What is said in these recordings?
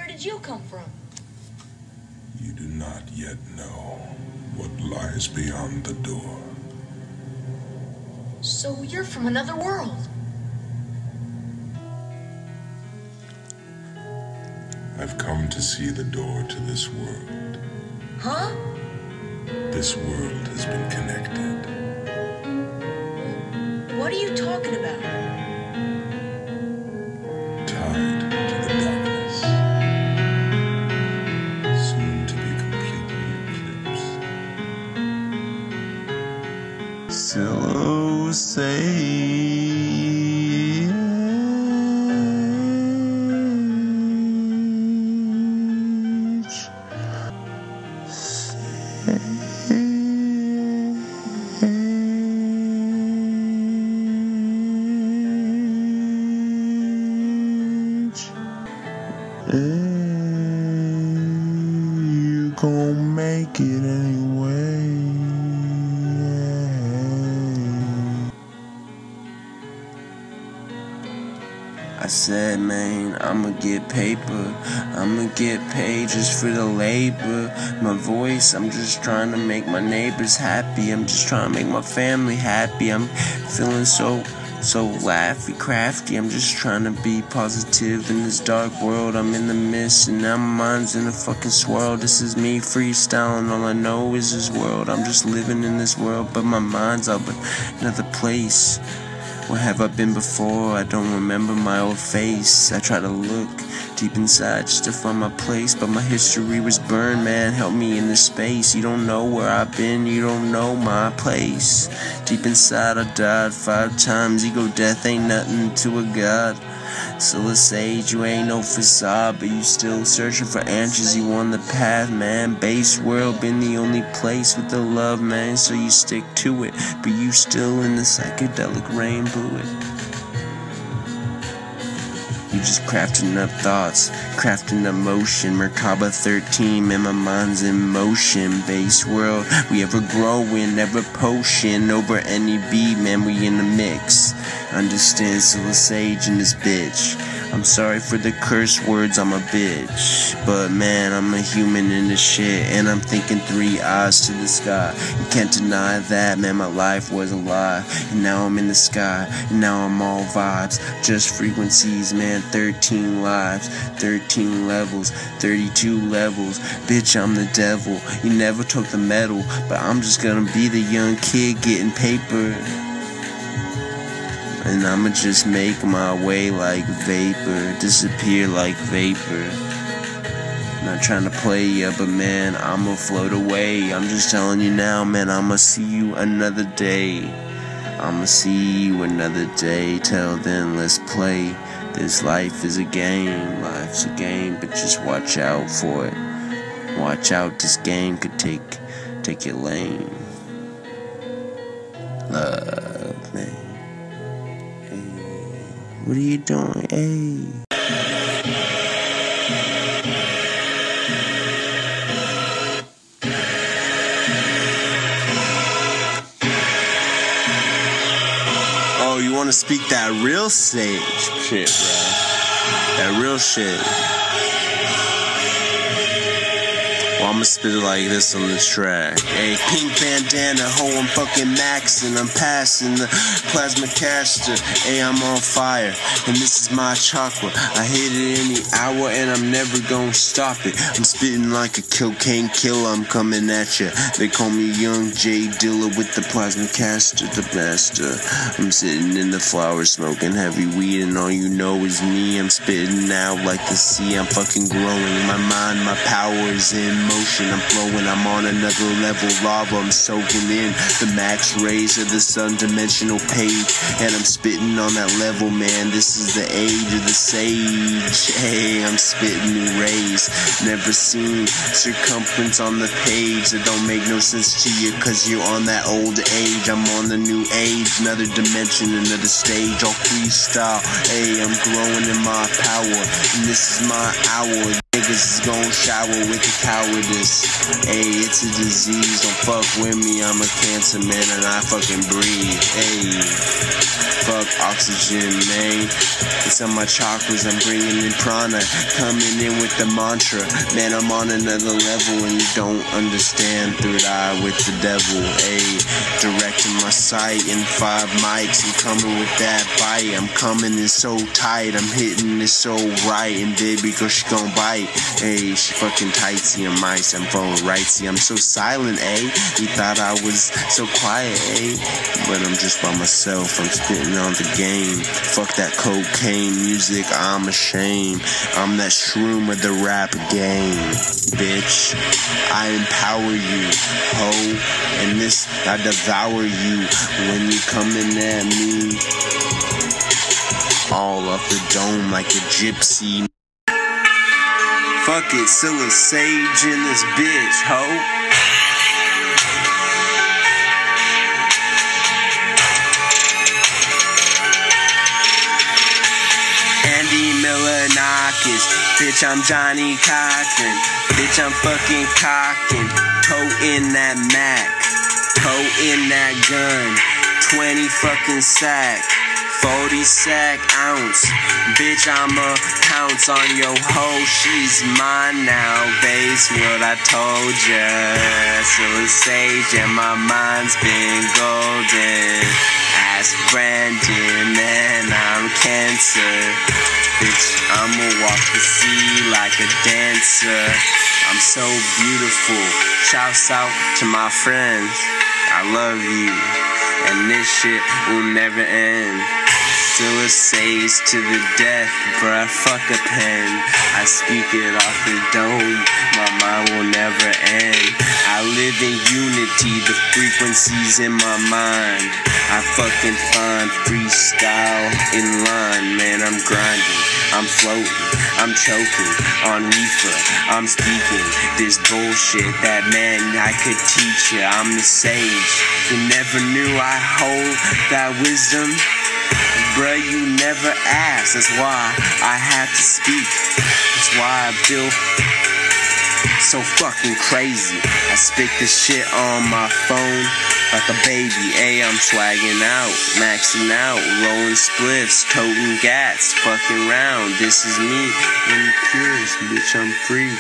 did you come from? You do not yet know what lies beyond the door. So you're from another world. I've come to see the door to this world. Huh? This world has been connected. What are you talking about? Tied to the darkness. Soon to be completely eclipsed. So say you gon' make it anyway. I said, man, I'ma get paper, I'ma get paid just for the labor. My voice, I'm just trying to make my neighbors happy. I'm just trying to make my family happy. I'm feeling so laughy, crafty. I'm just trying to be positive in this dark world. I'm in the mist and now my mind's in a fucking swirl. This is me freestyling, all I know is this world. I'm just living in this world, but my mind's up in another place. Where have I been before? I don't remember my old face. I try to look deep inside just to find my place, but my history was burned, man. Help me in this space. You don't know where I've been, you don't know my place. Deep inside I died 5 times. Ego death ain't nothing to a god. Still a sage, you ain't no facade, but you still searching for answers. You on the path, man. Base world been the only place with the love, man. So you stick to it, but you still in the psychedelic rainbow. You just crafting up thoughts, crafting up motion. Merkaba 13, man, my mind's in motion. Base world, we ever growing, never potion. Over any beat, man, we in the mix. Understand, still a sage in this bitch. I'm sorry for the curse words, I'm a bitch. But man, I'm a human in this shit. And I'm thinking 3 eyes to the sky. You can't deny that, man, my life was a lie. And now I'm in the sky, and now I'm all vibes. Just frequencies, man, 13 lives, 13 levels, 32 levels. Bitch, I'm the devil. You never took the medal, but I'm just gonna be the young kid getting paper. And I'ma just make my way like vapor, disappear like vapor. Not trying to play ya, but man, I'ma float away. I'm just telling you now, man, I'ma see you another day. I'ma see you another day. Till then, let's play. This life is a game, life's a game, but just watch out for it. Watch out, this game could take your lane. Love, man. What are you doing? Hey. Oh, you want to speak that real sage shit, bro? That real shit. Well, I'ma spit it like this on this track. Hey, pink bandana, ho, I'm fucking maxing. I'm passing the plasma caster. Hey, I'm on fire, and this is my chakra. I hit it any hour, and I'm never gonna stop it. I'm spitting like a cocaine killer, I'm coming at ya. They call me Young J Dilla with the plasma caster, the master. I'm sitting in the flowers, smoking heavy weed, and all you know is me. I'm spitting out like the sea, I'm fucking growing. My mind, my power is in motion, I'm flowing, I'm on another level. Lava, I'm soaking in the max rays of the sun dimensional page, and I'm spitting on that level, man. This is the age of the sage. Hey, I'm spitting new rays, never seen circumference on the page. That don't make no sense to you, cause you're on that old age. I'm on the new age, another dimension, another stage. All freestyle, hey, I'm growing in my power, and this is my hour. Niggas is gon' shower with the cowardice. Ayy, it's a disease, don't fuck with me. I'm a cancer man and I fucking breathe. Ayy, fuck oxygen, man. It's on my chakras, I'm bringing in prana. Coming in with the mantra. Man, I'm on another level and you don't understand. Third eye with the devil. Ayy, directing my sight in 5 mics. I'm coming with that bite. I'm coming in so tight. I'm hitting it so right. And baby girl, she gon' bite. Ayy, she fucking tightsy and mice. I'm phone rightsy. I'm so silent, ayy. You thought I was so quiet, ayy. But I'm just by myself. I'm spitting on the game. Fuck that cocaine music. I'm ashamed. I'm that shroom of the rap game, bitch. I empower you, ho. And this, I devour you when you coming at me. All up the dome like a gypsy. Fuck it, still a sage in this bitch, ho. Andy Milonakis, bitch, I'm Johnny Cochran. Bitch, I'm fucking cocking. Toting that Mac, toting that gun. 20 fucking sack. 40 sack ounce, bitch, I'ma pounce on your hoe, she's mine now, base what I told ya, still a sage and my mind's been golden, ask Brandon and I'm cancer, bitch, I'ma walk the sea like a dancer, I'm so beautiful, shouts out to my friends, I love you, and this shit will never end. Still a sage to the death, bruh, fuck a pen. I speak it off the dome, my mind will never end. I live in unity, the frequencies in my mind. I fucking find freestyle in line, man, I'm grinding, I'm floating, I'm choking on reefer, I'm speaking this bullshit that man I could teach you, I'm the sage. You never knew I hold that wisdom. Bruh, you never asked, that's why I had to speak. That's why I feel so fucking crazy. I spit this shit on my phone like a baby. Ayy, I'm swagging out, maxing out, rolling spliffs, toting gats, fucking round. This is me, in the purest, bitch, I'm free.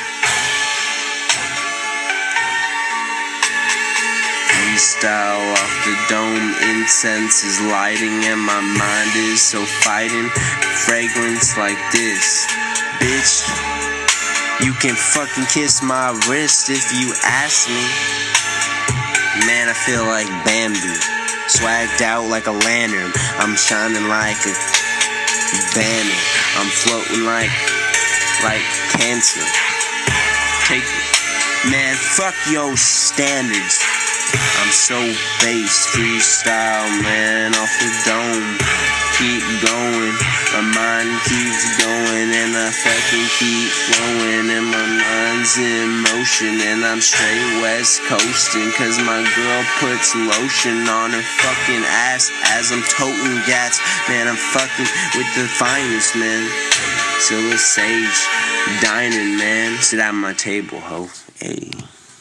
Freestyle off the dome, incense is lighting and my mind is so fighting. Fragrance like this, bitch, you can fucking kiss my wrist if you ask me. Man, I feel like Bambi, swagged out like a lantern. I'm shining like a banner. I'm floating like cancer. Take it. Man, fuck your standards. I'm so based, freestyle, man, off the dome. Keep going, my mind keeps going, and I fucking keep flowing, and my mind's in motion, and I'm straight west coasting, cause my girl puts lotion on her fucking ass as I'm toting gats. Man, I'm fucking with the finest, man. Still a sage, dining, man. Sit at my table, ho. Hey.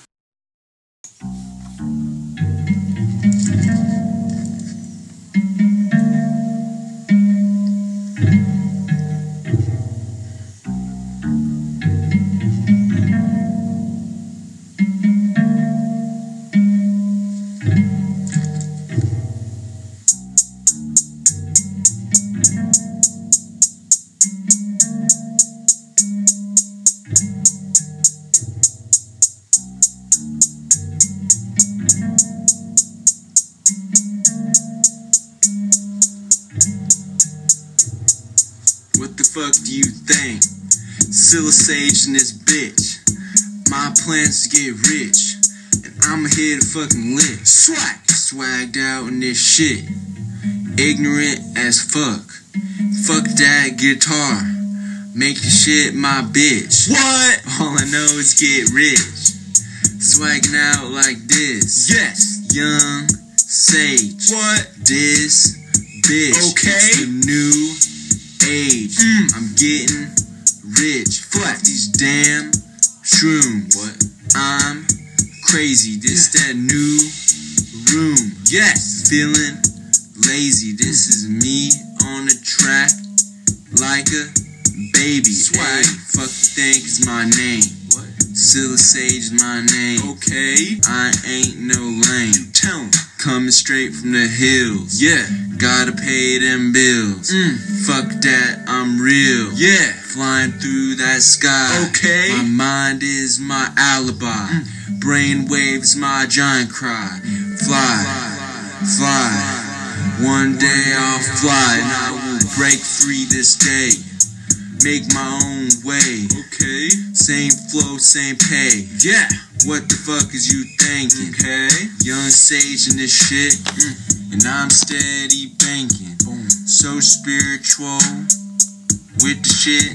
What the fuck do you think? Still a sage in this bitch. My plan's to get rich, and I'ma hit a fucking lick. Swagged out in this shit. Ignorant as fuck. Fuck that guitar. Make the shit my bitch. What? All I know is get rich. Swagging out like this. Yes. Young sage. What? This bitch. Okay. It's the new age. I'm getting rich. Fuck these damn shrooms. What? I'm crazy. This that new room. Yes. Feeling lazy. This is me on the track like a baby. Swag. Fuck you think is my name. What? Silla Sage is my name. Okay. I ain't no lame. Tell 'em. Coming straight from the hills. Yeah. Gotta pay them bills. Fuck that, I'm real. Yeah. Flying through that sky. Okay. My mind is my alibi. Brain waves my giant cry. Fly. Fly. One day I'll fly and I will break free this day. Make my own way. Okay. Same flow, same pay. Yeah. What the fuck is you thinking? Okay. Young Sage in this shit. And I'm steady banking. So spiritual with the shit.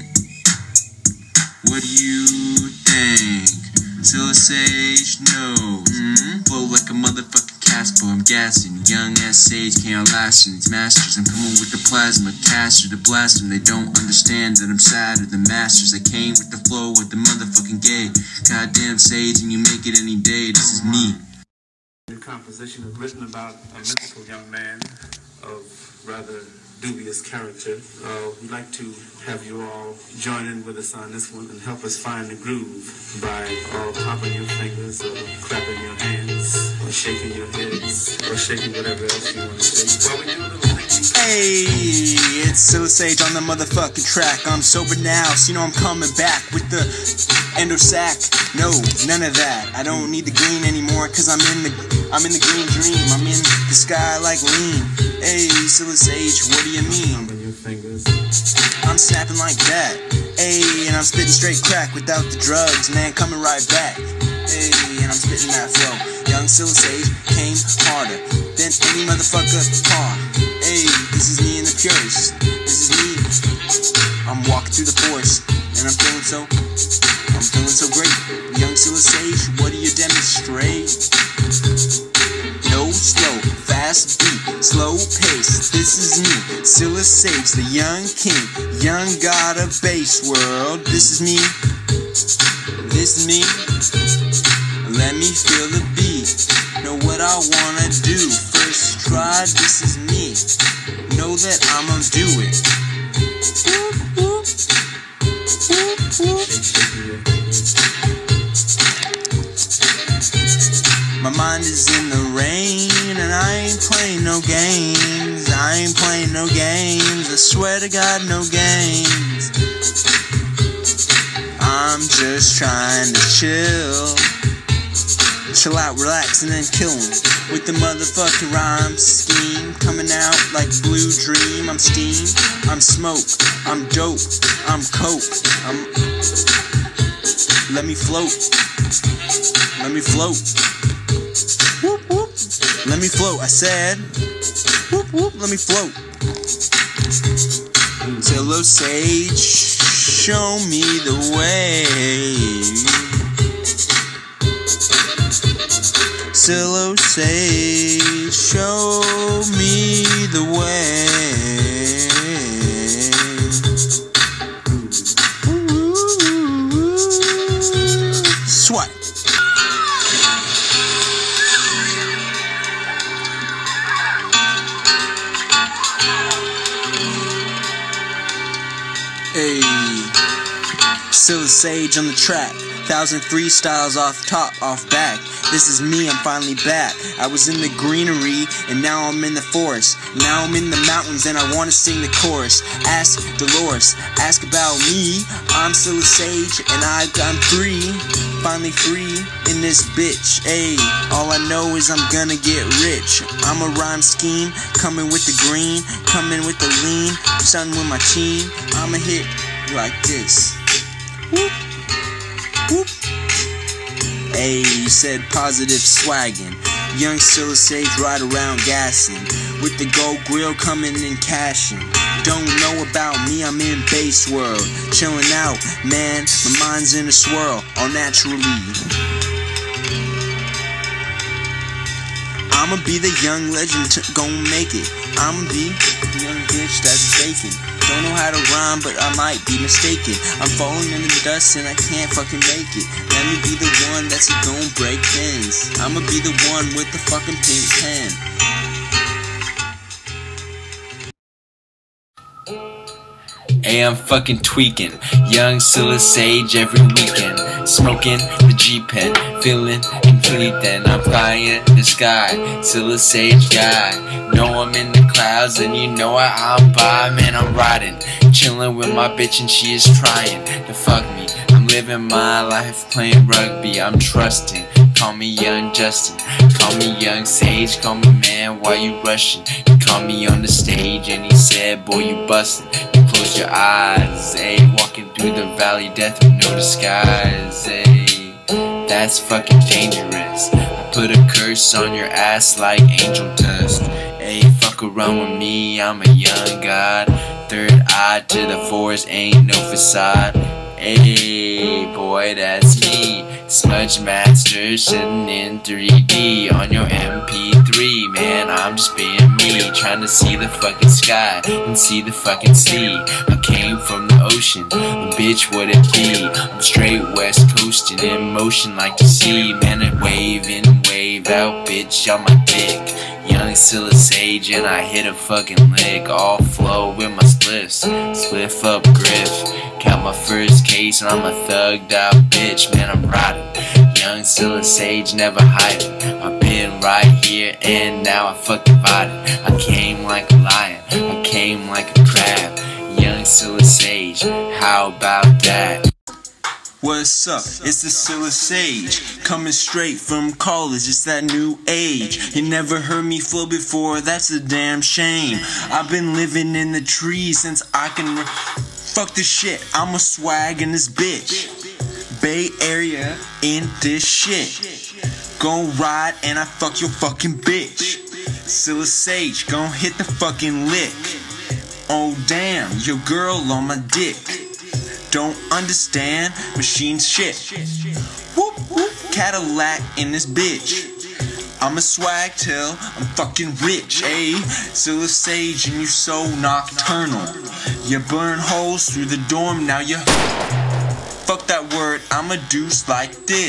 What do you think? Silla Sage knows. Flow like a motherfucking Casper. I'm gassing. Young ass Sage can't outlast these masters. I'm coming with the plasma caster to blast them. They don't understand that I'm sadder than masters. I came with the flow with the motherfucking gay. Goddamn Sage, and you make it any day. This is me. The composition is written about a mythical young man of rather dubious character. We'd like to have you all join in with us on this one and help us find the groove by all popping your fingers or clapping your hands or shaking your heads or shaking whatever else you want to shake. While we do a little thinking. Hey, it's Silla Sage on the motherfucking track. I'm sober now, so you know I'm coming back with the endo sack. No, none of that. I don't need the green anymore, cause I'm in the green dream. I'm in the sky like lean. Hey, Silla Sage, what do you mean? Popping your fingers. I'm snapping like that. Hey, and I'm spitting straight crack without the drugs, man, coming right back. Hey, and I'm spitting that flow. Young Silla Sage came harder than any motherfucker par. Hey, this is me in the purest. This is me. I'm walking through the forest, and I'm feeling so great. Young Silla Sage, what do you demonstrate? No slow, fast beat, slow pace. This is me, Silla Sage, the young king, young god of bass world. This is me. This is me. Let me feel the beat. Know what I wanna do. First try, this is me. Know that I'ma do it. My mind is in the rain, and I ain't playing no games. I ain't playing no games. I swear to God, no games. I'm just trying to chill out, relax, and then kill 'em with the motherfucking rhyme scheme. Coming out like Blue Dream. I'm steam, I'm smoke, I'm dope, I'm coke. Let me float. Let me float. Whoop, whoop. Let me float, I said. Whoop, whoop, let me float. Silla Sage, show me the way. Silla Sage, show me the way. Swat. Hey, Silla Sage on the track. 1,000 freestyles off top, off back. This is me, I'm finally back. I was in the greenery, and now I'm in the forest. Now I'm in the mountains, and I wanna sing the chorus. Ask Dolores, ask about me. I'm Silla Sage, and I'm free. Finally free in this bitch. Ayy, all I know is I'm gonna get rich. I'm a rhyme scheme, coming with the green, coming with the lean. Starting with my team, I'ma hit like this. Whoop. Whoop. Ayy, said positive swaggin'. Young Silla Sage ride around gassing. With the gold grill coming in cashin'. Don't know about me, I'm in bass world. Chillin' out, man, my mind's in a swirl. All naturally. I'ma be the young legend gon' make it. I'ma be the young bitch that's baking. Don't know how to rhyme, but I might be mistaken. I'm falling in the dust and I can't fucking make it. Let me be the one that's gonna break things. I'ma be the one with the fucking pink pen. Hey, I'm fucking tweaking. Young Silla Sage every weekend. Smoking the G-Pen. Feeling complete then. I'm flying the sky. Silla Sage guy. Know I'm in the clouds and you know I'm by. Man, I'm riding. Chilling with my bitch and she is trying to fuck me. I'm living my life playing rugby. I'm trusting. Call me Young Justin. Call me Young Sage. Call me man, why you rushing? He called me on the stage and he said, boy, you bustin'. Close your eyes, ayy. Walking through the valley, death with no disguise, ayy. That's fucking dangerous. I put a curse on your ass like angel dust. Ayy, fuck around with me, I'm a young god. Third eye to the forest, ain't no facade. Ayy, boy, that's me. Smudge master sitting in 3D on your MP3. Man, I'm just being me, trying to see the fucking sky and see the fucking sea. I came from the ocean, and bitch, what it be? I'm straight west coasting in motion like the sea. Man, it wave in, wave out, bitch, on my dick. Young Silla Sage and I hit a fucking lick. All flow with my spliffs, spliff up griff. Count my first case and I'm a thugged out bitch. Man, I'm riding. Young Silla Sage, never hiding. I've been right here and now I fucking vibing. I came like a lion, I came like a crab. Young Silla Sage, how about that? What's up? It's the Silla Sage, coming straight from college, it's that new age. You never heard me flow before, that's a damn shame. I've been living in the trees since I can fuck this shit, I'm a swag in this bitch. Bay Area in this shit. Gon' ride and I fuck your fucking bitch. Silla Sage, gon' hit the fucking lick. Oh damn, your girl on my dick. Don't understand machine shit. Whoop whoop, Cadillac in this bitch. I'm a swag till I'm fucking rich, ayy. Silla Sage and you so nocturnal. You burn holes through the dorm, now you fuck that word, I'm a deuce like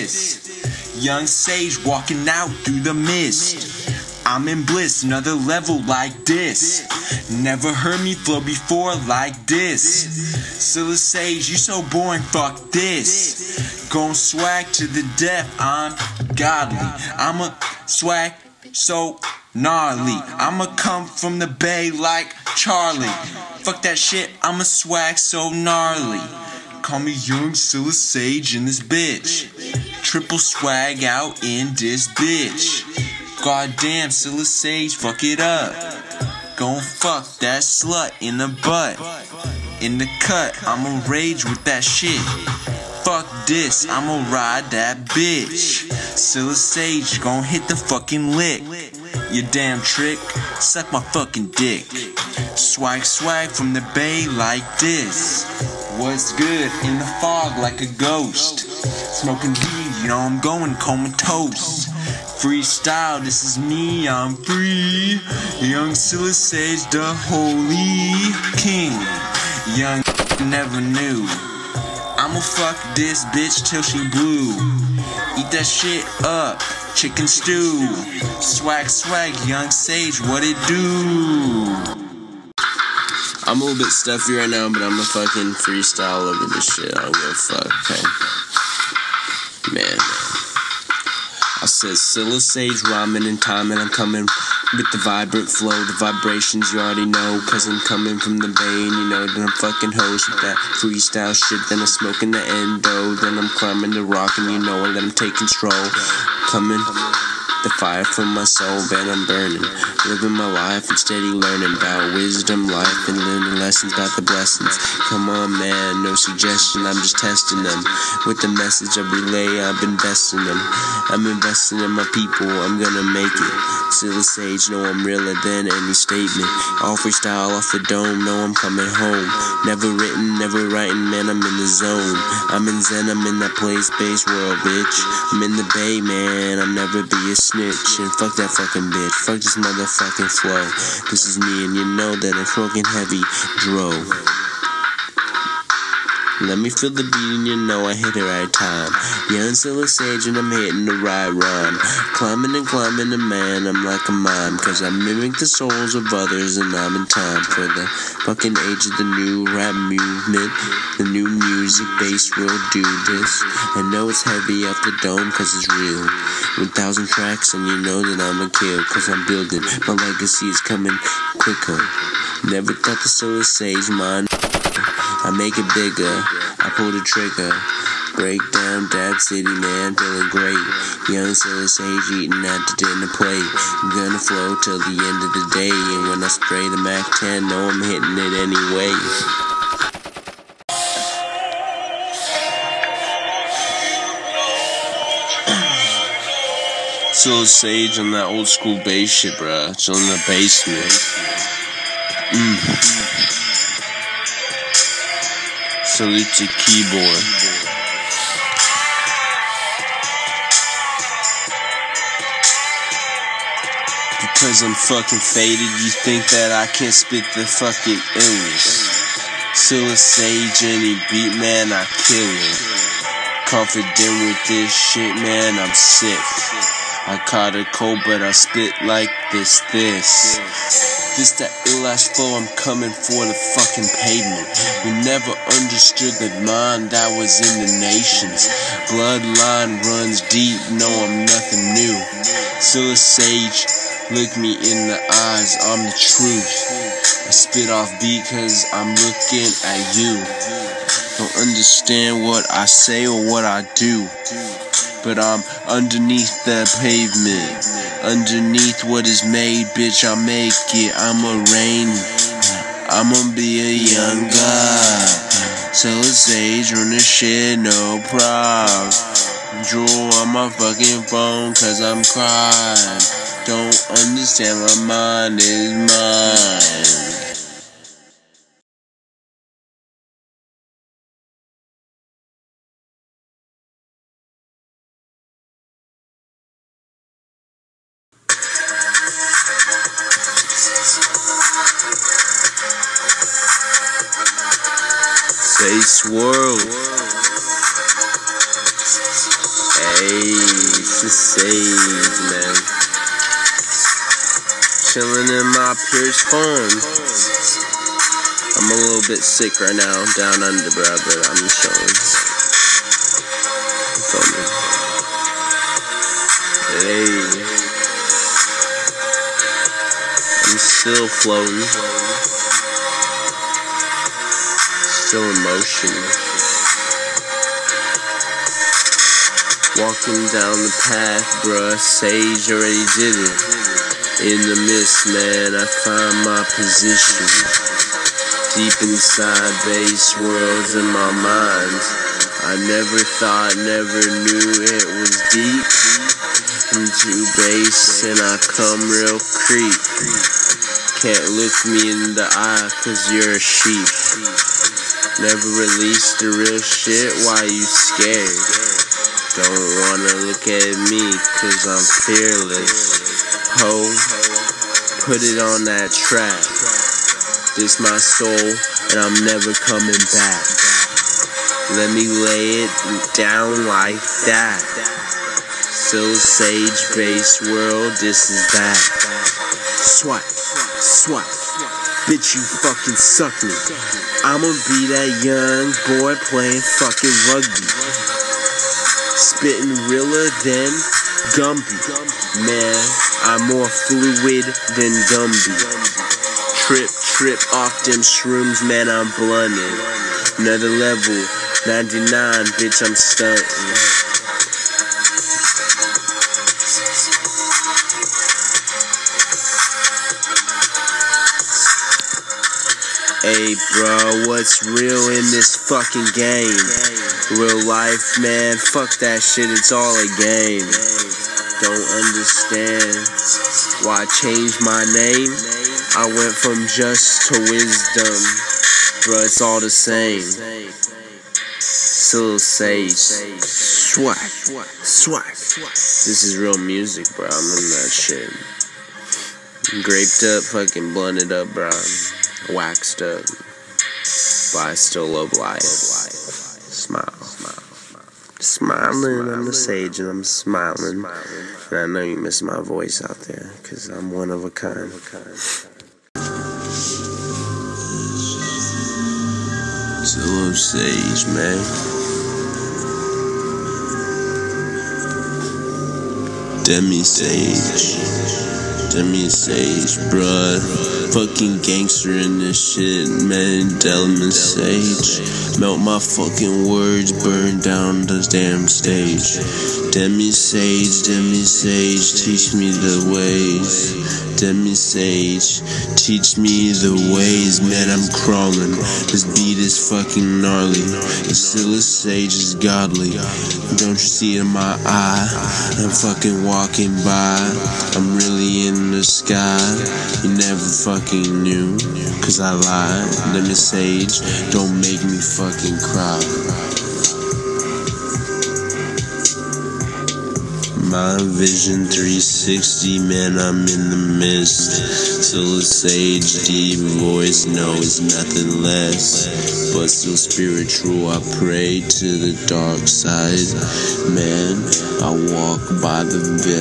this. Young Sage walking out through the mist. I'm in bliss, another level like this. Never heard me flow before like this. Silla Sage, you so boring, fuck this. Gon' swag to the death, I'm godly. I'm a swag so gnarly. I'ma come from the bay like Charlie. Fuck that shit, I'm a swag so gnarly. Call me Young Silla Sage in this bitch. Triple swag out in this bitch. Goddamn, Silla Sage, fuck it up. Gon' fuck that slut in the butt. In the cut, I'ma rage with that shit. Fuck this, I'ma ride that bitch. Silla Sage gon' hit the fucking lick. You damn trick, suck my fucking dick. Swag swag from the bay like this. What's good in the fog like a ghost? Smoking weed, you know I'm going comatose. Freestyle, this is me, I'm free. Young Silla Sage, the holy king. Young never knew. I'ma fuck this bitch till she blue. Eat that shit up, chicken stew. Swag swag, Young Sage, what it do? I'm a little bit stuffy right now, but I'ma fucking freestyle over this shit. I don't give a fuck, okay? Man. I said Silla Sage rhyming and timing. I'm coming with the vibrant flow, the vibrations you already know. Cause I'm coming from the bay and you know that I'm fucking host with that freestyle shit. Then I'm smoking the endo, then I'm climbing the rock and you know that I'm taking stroll. Coming the fire from my soul, man, I'm burning. Living my life and steady learning about wisdom, life, and learning lessons about the blessings. Come on, man, no suggestion, I'm just testing them. With the message I relay, I've been investing them. I'm investing in my people, I'm gonna make it. Silla Sage, know I'm realer than any statement. All freestyle off the dome, know I'm coming home. Never written, never writing, man, I'm in the zone. I'm in Zen, I'm in that play space world, bitch. I'm in the bay, man, I'll never be a snitch, and fuck that fucking bitch. Fuck this motherfucking flow. This is me, and you know that I'm smoking heavy dro. Let me feel the beat and you know I hit the right time. Young Silver Sage and I'm hitting the right rhyme. Climbing and climbing and man, I'm like a mime. Cause I mimic the souls of others and I'm in time for the fucking age of the new rap movement. The new music base will do this. I know it's heavy off the dome cause it's real. 1,000 tracks and you know that I'm a kill. Cause I'm building, my legacy is coming quicker. Never thought the Silver Sage mind. I make it bigger, I pull the trigger. Break down Dad City, man, feeling great. Young Silver Sage eating at the dinner plate. I'm gonna flow till the end of the day. And when I spray the Mac 10, know I'm hitting it anyway. Silver Sage on that old school bass shit, bruh. It's on the basement. Salute to keyboard. Because I'm fucking faded, you think that I can't spit the fucking illness. Silver Sage, any beat, man, I kill it. Confident with this shit, man, I'm sick. I caught a cold, but I spit like this. This that ill-ass flow, I'm coming for the fucking pavement. We never understood the mind that was in the nations. Bloodline runs deep, no, I'm nothing new. Silver Sage, look me in the eyes, I'm the truth. I spit off beat cause I'm looking at you. Don't understand what I say or what I do. But I'm underneath the pavement. Underneath what is made, bitch, I make it. I'ma reign. I'ma be a young god. Silver Sage run the shit, no problem. Drool on my fucking phone cause I'm crying. Don't understand, my mind is mine. Face World. Hey, it's the Sage, man. Chilling in my Pierce farm. I'm a little bit sick right now, down under, bro, but I'm chilling. You feel me? Hey. I'm still floating. Still in motion. Walking down the path, bruh. Sage already did it. In the mist, man, I find my position. Deep inside base worlds in my mind. I never thought, never knew it was deep. Into base and I come real creep. Can't look me in the eye cause you're a sheep. Never release the real shit, why you scared? Don't wanna look at me, cause I'm fearless. Ho, put it on that track. This my soul, and I'm never coming back. Let me lay it down like that. Silver Sage base world, this is that. Swat, swat. Bitch, you fucking suck me. I'ma be that young boy playing fucking rugby. Spitting realer than Gumby. Man, I'm more fluid than Gumby. Trip off them shrooms, man, I'm blunted. Another level, 99, bitch, I'm stunting. Hey bro, what's real in this fucking game? Real life, man, fuck that shit, it's all a game. Don't understand why I changed my name. I went from just to wisdom, bro, it's all the same. Silver Sage. Swag. This is real music, bro. I'm in that shit. Graped up, fucking blunted up, bro. Waxed up. But I still love life. Smile. Smiling, I'm a sage and I'm smiling. And I know you miss my voice out there, cause I'm one of a kind. Solo Sage, man. Demi Sage, bruh. Fucking gangster in this shit, man. Demi Sage. Melt my fucking words, burn down the damn stage. Demi Sage, teach me the ways. Demi Sage, teach me the ways, man. I'm crawling. This beat is fucking gnarly. Scylla Sage is godly. Don't you see it in my eye? I'm fucking walking by. I'm really in the sky. You never fucking knew, cause I lied. Demi Sage, don't make me fucking cry. My vision 360, man, I'm in the mist. Still a sage, deep voice, no, it's nothing less. But still spiritual, I pray to the dark side. Man, I walk by the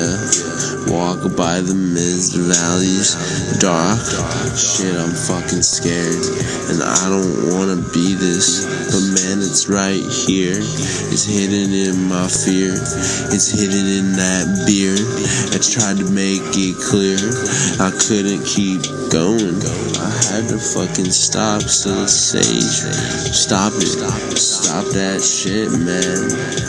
mist valleys. Dark, shit, I'm fucking scared. And I don't wanna be this, but man, it's right here. It's hidden in my fear. It's hidden in that beard. I tried to make it clear. I couldn't keep going. I had to fucking stop. Still Sage, stop it. Stop that shit, man.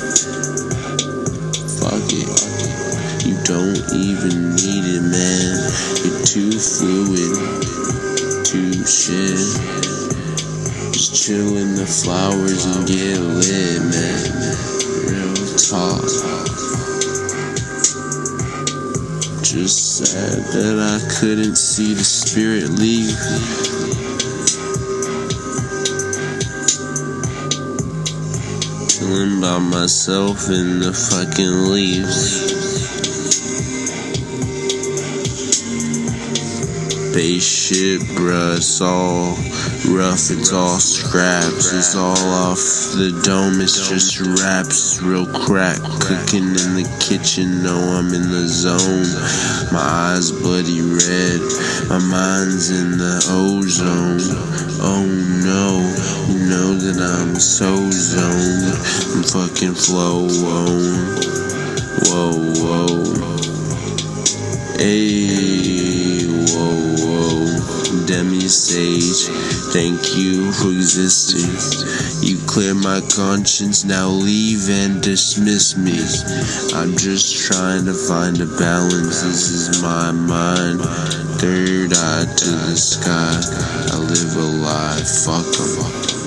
Fuck it. You don't even need it, man. You're too fluid. Too shit. Just chill in the flowers and get lit, man. Real talk. Just sad that I couldn't see the spirit leave. Chilling by myself in the fucking leaves. Spaceship, bruh, it's all rough, it's all scraps, it's all off the dome, it's just raps, real crack, cooking in the kitchen, know I'm in the zone, my eyes bloody red, my mind's in the ozone, oh no, you know that I'm so zoned, I'm fucking flow, whoa, ayy, whoa. Demi Sage, thank you for existing. You cleared my conscience, now leave and dismiss me. I'm just trying to find a balance, this is my mind. Third eye to the sky, I live a lie, fuck 'em.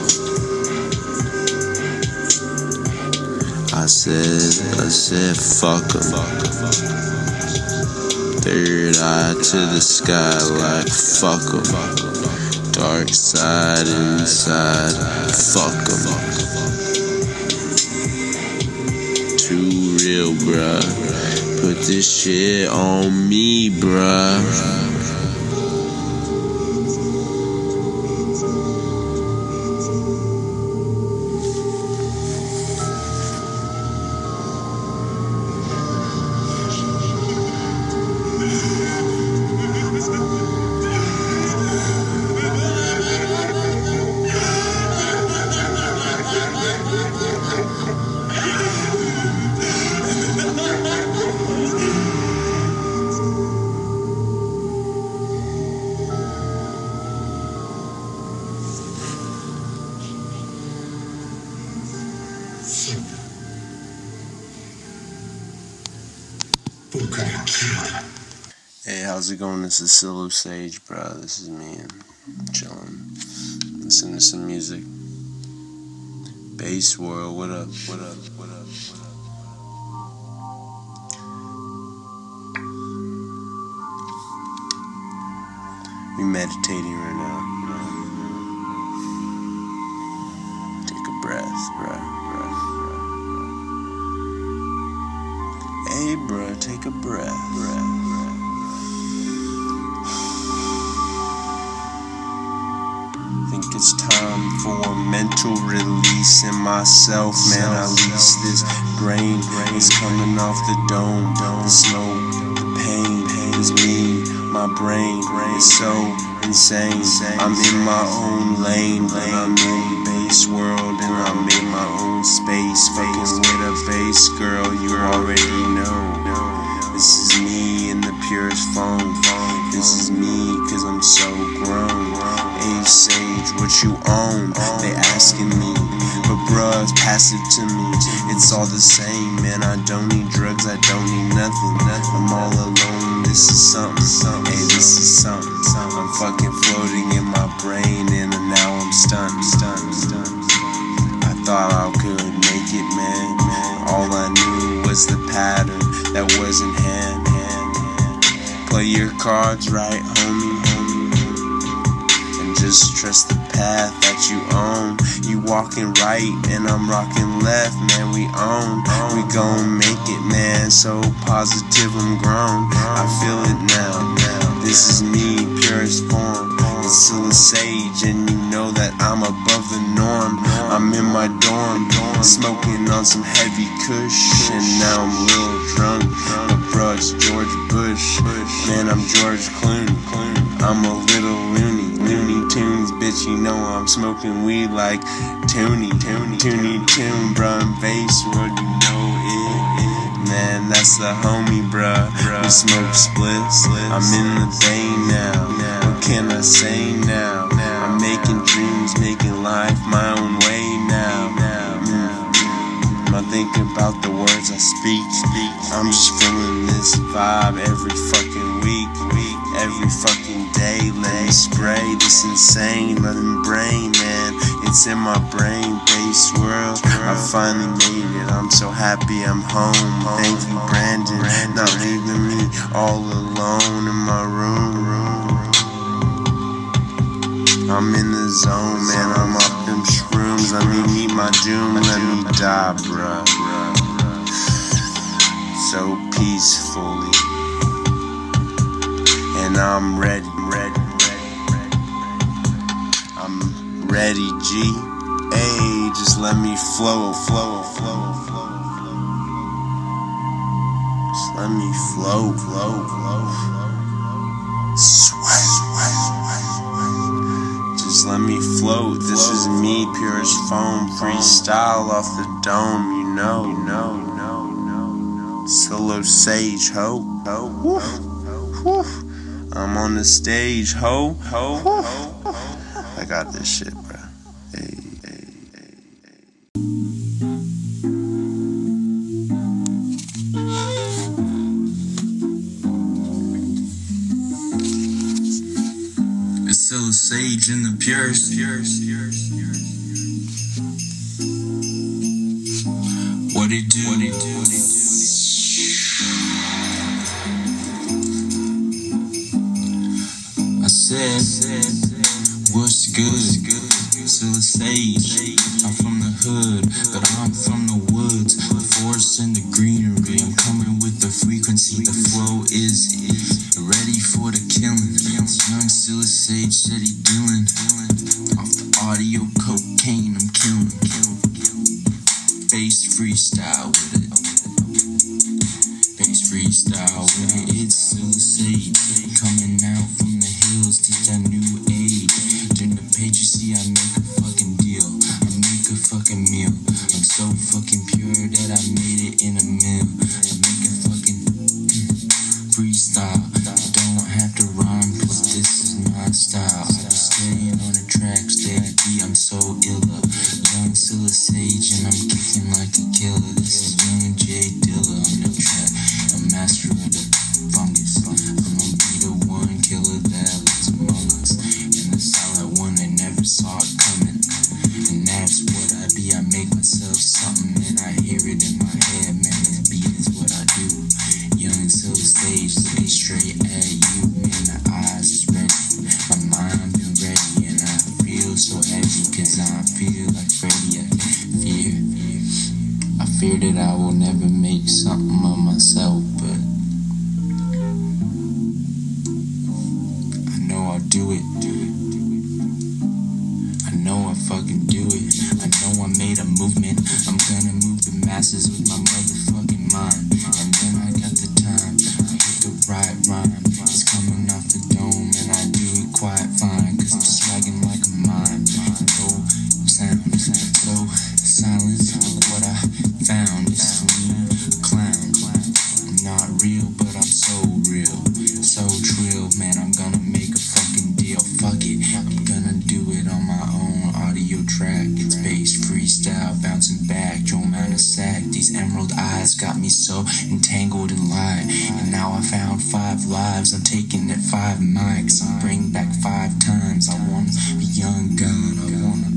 I said fuck 'em. Third eye to the sky like fuck 'em. Dark side inside, fuck 'em. Too real, bruh. Put this shit on me, bruh. Hey, how's it going? This is Scylla Sage, bro. This is me and chilling. Listen to some music. Bass World, what up? We meditating right now. Take a breath, bro. bruh, take a breath. Think it's time for mental release in myself, man. At least this brain is coming off the dome. The smoke, the pain is me. My brain is so insane. I'm in my own lane, but I'm in bass world and I'm in my own space. Fucking with a bass girl, you already know. This is me in the purest form. This is me, cause I'm so grown. Ace Sage, what you own? They asking me, but bruh, it's passive to me. It's all the same, man. I don't need drugs, I don't need nothing. I'm all alone, this is something. Hey, this is something. I'm fucking floating in my brain and now I'm stunned. I thought I could make it, man. All I knew was the pattern that wasn't hand. Play your cards right, homie. And just trust the path that you own. You walking right and I'm rocking left, man. We own. We gon' make it, man. So positive, I'm grown. I feel it now. This is me, purest form. It's still a sage, and you know that I'm above the norm. I'm in my dorm, smoking on some heavy kush, and now I'm a little drunk. But bruh, it's George Bush. Man, I'm George Clooney. I'm a little Looney Tunes, bitch. You know I'm smoking weed like Toonie Tune, bruh. In bass world, you know it. Man, that's the homie, bruh. We smoke splits. I'm in the vein now. What can I say now? I'm making dreams, making life my own way now. I think about the words I speak. I'm just feeling this vibe every fucking week, every fucking day. Let me spray this insane, let me brain, man. It's in my brain, bass world. I finally made it. I'm so happy I'm home. Thank you, Brandon, not leaving me all alone in my room. I'm in the zone, man. I'm off them shrooms. Let me meet my doom. Let me die, bruh. So peacefully. And I'm ready. I'm ready, G. Hey, just let me flow. Just let me flow. Just let me float. This is me, purest foam, freestyle off the dome. You know. Solo Sage, ho. I'm on the stage, ho. I got this shit, bro. Hey. Solo Sage in the purest. What it do? I said, what's good? Solo Sage. I'm from the hood, but I'm from the woods, the forest and the greenery. I'm coming with the frequency, the flow is ready for the killing. Young Solo Sage said he dealing off the audio cocaine. I'm killing. Bass freestyle with it. It's Solo Sage coming out from the hills. Teach that new age. Turn the page, you see I make a fucking deal. I make a fucking meal. I'm so fucking pure that I made it in a mill. I make a fucking freestyle. You don't have to rhyme, cause this is my style. I just stay on the track, steady beat, I'm so illa. Young Solo Sage and I'm kicking like a killer. This is young J Dilla on the track. I'm master of the that I will never make something of myself, but I know I'll do it. I know I fucking do it. I know I made a movement. I'm gonna move the masses with my motherfucking mind. And then I got the time. I hit the right rhyme. It's coming off the dome and I do it quite fine. Cause I'm swagging like a mime. No sound, so silent. Look what I found. This is me, a clown. I'm not real, but I'm so real. So trill, man, I'm gonna make a fucking deal. Fuck it, I'm gonna do it on my own audio track. It's bass freestyle, bouncing back, Joe Sack. These emerald eyes got me so entangled in lie. And now I found 5 lives, I'm taking it 5 mics. I'm bring back 5 times. I wanna be young God, I wanna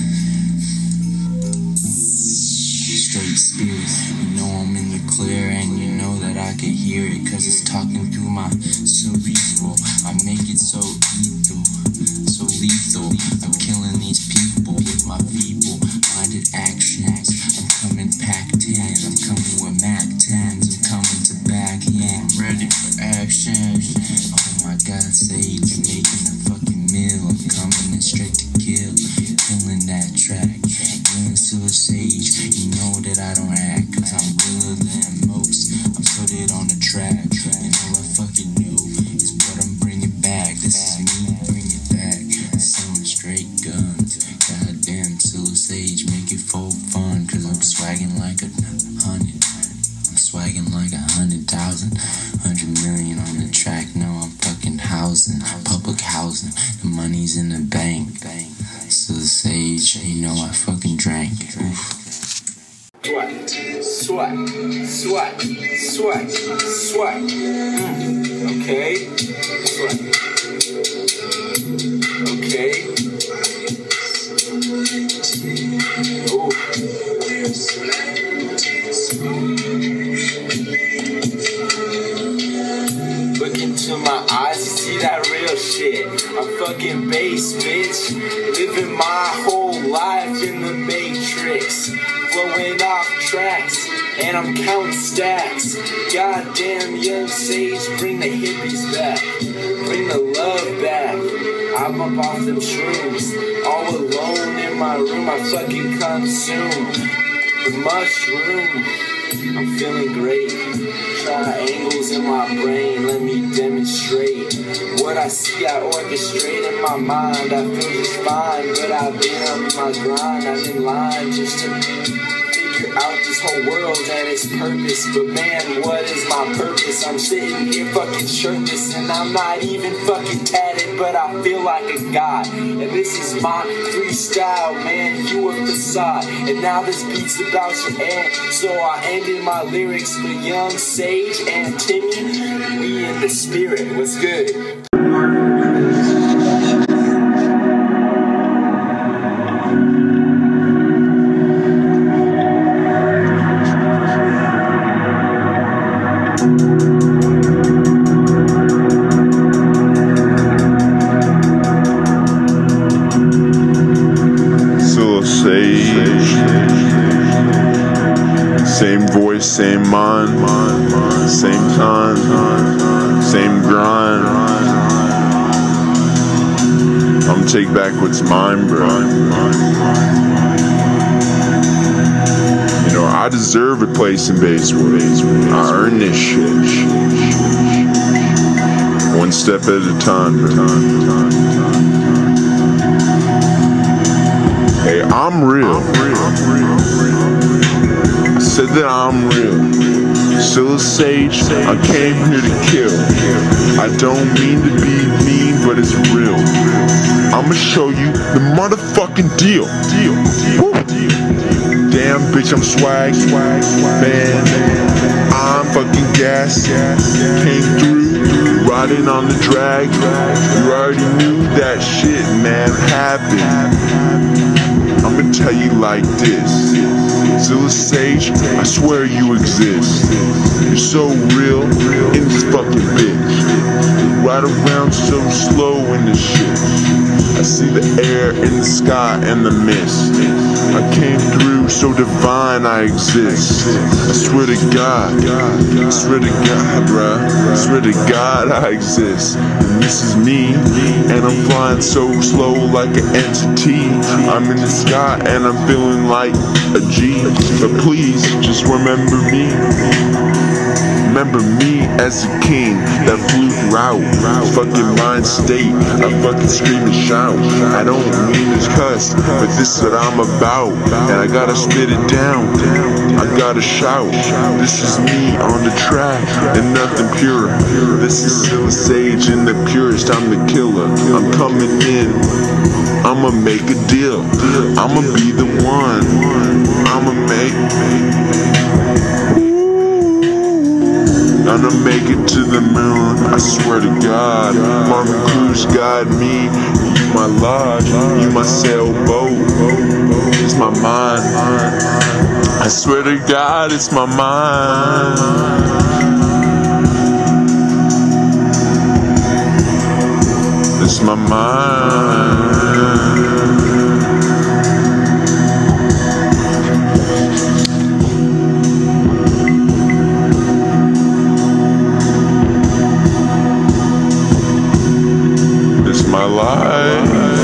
straight spirit. You know I'm in the clear and you know that I can hear it. Cause it's talking through my cerebral. I make it so lethal, so lethal. I'm killing these people with my feeble-minded actions. I'm coming pack 10, I'm coming with Mac 10s. I'm coming to backhand, I'm ready for action. Oh my God, Sage, you're making a fucking meal. I'm coming in straight to kill, killing that track. Young Silver Sage, you know that I don't act, cause I'm realer than most. I'm put it on the track, and all I fucking know is what I'm bringing back. This is me, bring it back. Some straight guns, goddamn Silver Sage, make it full fun. Cause I'm swagging like 100, I'm swagging like 100,000, 100 million on the track. No, I'm fucking housing, public housing. The money's in the bank. Silver Sage, you know I fucking drank. Oof. Swag. Okay. Swag. Okay. Ooh. Look into my eyes, you see that real shit. I'm fucking bass, bitch. Living my whole life in the Matrix. Flowing off tracks, and I'm counting stacks. Goddamn Young Sage, bring the hippies back. Bring the love back. I'm up off them shrooms. All alone in my room, I fucking consume the mushroom. I'm feeling great. Triangles in my brain, let me demonstrate. What I see, I orchestrate in my mind. I feel just fine, but I've been up my grind. I'm in line just to figure out this whole world and its purpose. But man, what is my purpose? I'm sitting here fucking shirtless, and I'm not even fucking tatted, but I feel like a god. And this is my freestyle, man, you a facade. And now this beat's about to end, so I ended my lyrics with Young Sage and Timmy. We in the spirit, what's good? Same voice, same mind, same time, same grind. I'm take back what's mine, bro. You know, I deserve a place in Basswood. I earn this shit. One step at a time, bro. Hey, I'm real. I said that I'm real. Silver Sage, I came here to kill. I don't mean to be mean, but it's real. I'ma show you the motherfucking deal. Woo. Damn, bitch, I'm swag, man. I'm fucking gas. Came through, riding on the drag. You already knew that shit, man, happened. I'ma tell you like this. Silver Sage, I swear you exist. You're so real in this fucking bitch. ride around so slow in this shit. I see the air in the sky and the mist. I came through so divine I exist. I swear to God, I swear to God, bruh, I swear to God I exist. And this is me, and I'm flying so slow like an entity. I'm in the sky and I'm feeling like a G. But please, just remember me. Remember me as a king that flew throughout fucking mind state. I fucking scream and shout. I don't mean to cuss, but this is what I'm about, and I gotta spit it down. I gotta shout. This is me on the track and nothing pure. This is Silla Sage in the purest. I'm the killer. I'm coming in. I'ma make a deal. I'ma be the one. I'ma make it to the moon, I swear to God. Marvin Cruz guide me. You my lodge, you my sailboat. It's my mind. I swear to God, it's my mind. It's my mind. My life.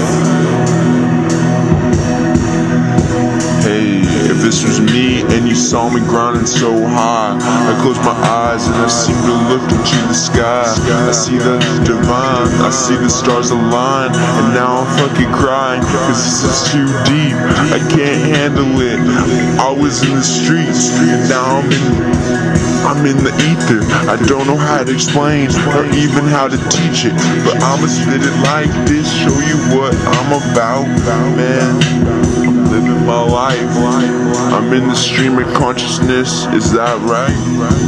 Hey, if this was me and you saw me grinding so high, I close my eyes and I seem to look into the sky. I see the divine, I see the stars align, and now I'm fucking crying, cause this is too deep. I can't handle it. I was in the streets, and now I'm in the ether. I don't know how to explain or even how to teach it, but I'ma spit it like this, show you what I'm about, man. I'm living my life. I'm in the stream of consciousness, is that right?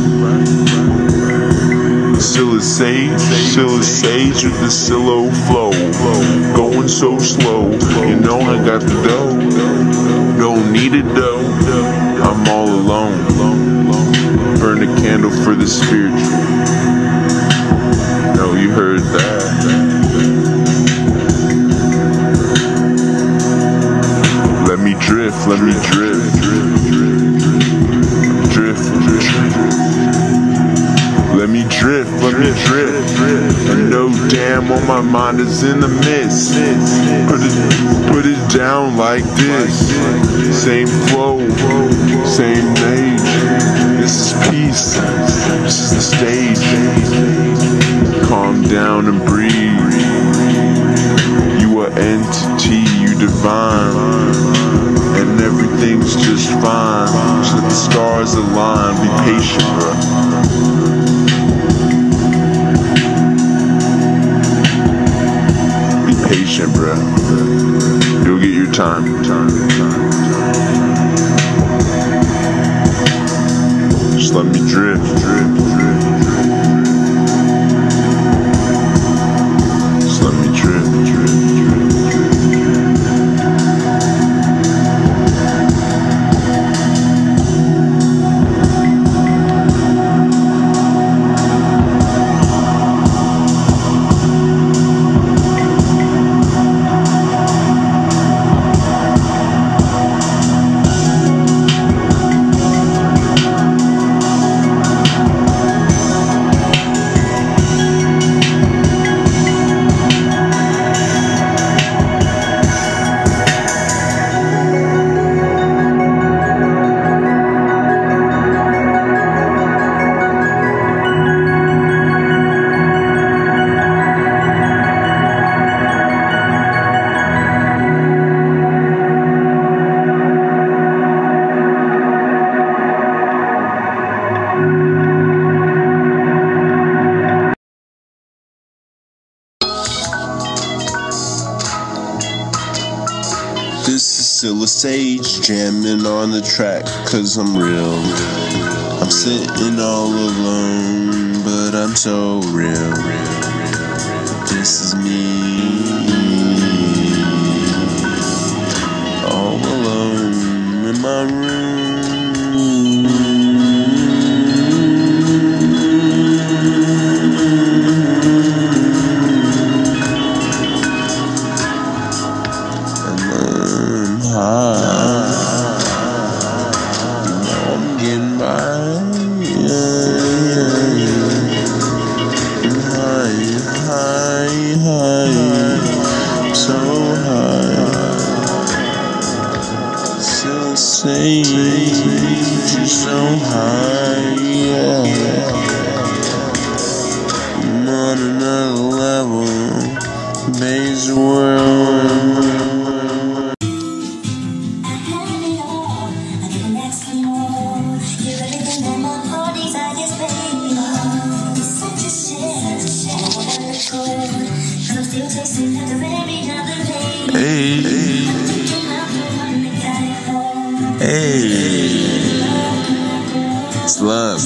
Silla Sage with the Silo flow, going so slow, you know I got the dough, don't need it though, I'm all alone. Burn a candle for the spiritual. No, you heard that. Let me drift, let me drift. Drift. Let me drift, let me drift. I know damn well my mind is in the mist. Put it down like this. Same flow, same age. This is peace, this is the stage. Calm down and breathe. You are entity, you divine, and everything's just fine. Just let the stars align, be patient, bro. Be patient, bro. You'll get your time. Just let me drift. Just let me drift. This is Silla Sage jamming on the track, cause I'm real. I'm sitting all alone, but I'm so real. This is me, all alone in my room. Hey, hey, it's love.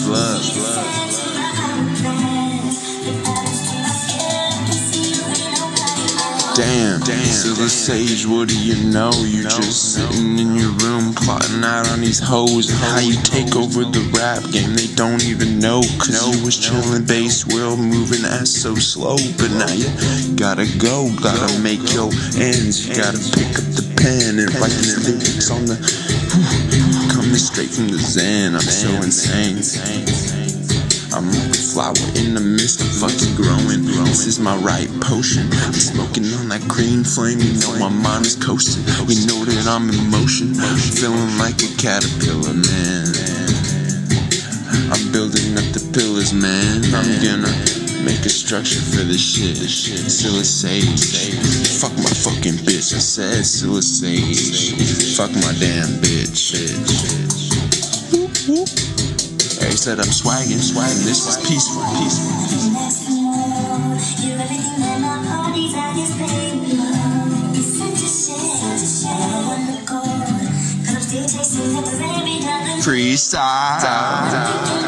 Damn, Silver Sage, what do you know? You just sitting in your room plotting out on these hoes and how you take over the rap game. They don't even know, cause you was chillin' bass world, moving ass so slow. But now you gotta go, gotta make your ends. You gotta pick up the pen and write these lyrics on the coming straight from the Zen. I'm so insane. I'm like a flower in the midst of fucking growing. This is my right potion. I'm smoking on that green flame. You know my mind is coasting. You know that I'm in motion. Feeling like a caterpillar, man. I'm building up the pillars, man. I'm gonna make a structure for this shit. Silver Sage. Fuck my fucking bitch. I said Silver Sage. Fuck my damn bitch. He said I'm swagging, this is peaceful. Freestyle.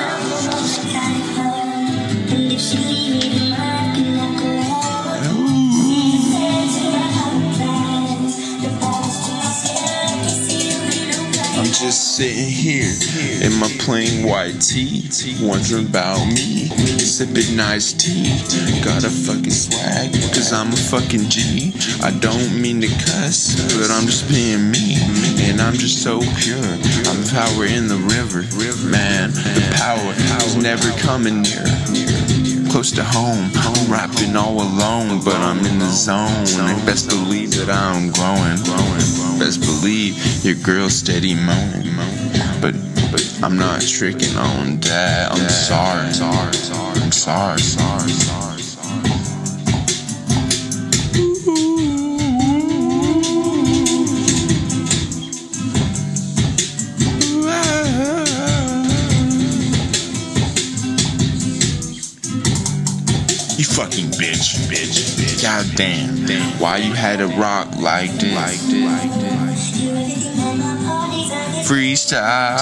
Just sitting here in my plain white tee, wondering about me, sipping nice tea. Got a fucking swag, cause I'm a fucking G. I don't mean to cuss, but I'm just being me. And I'm just so pure, I'm power in the river. Man, the power is never coming near. Close to home, I'm rapping all alone, but I'm in the zone. And best believe that I'm growing. Best believe your girl's steady moaning. But I'm not tricking on that. I'm sorry. I'm sorry. You fucking bitch. God damn. Why you had to rock like this? Freestyle.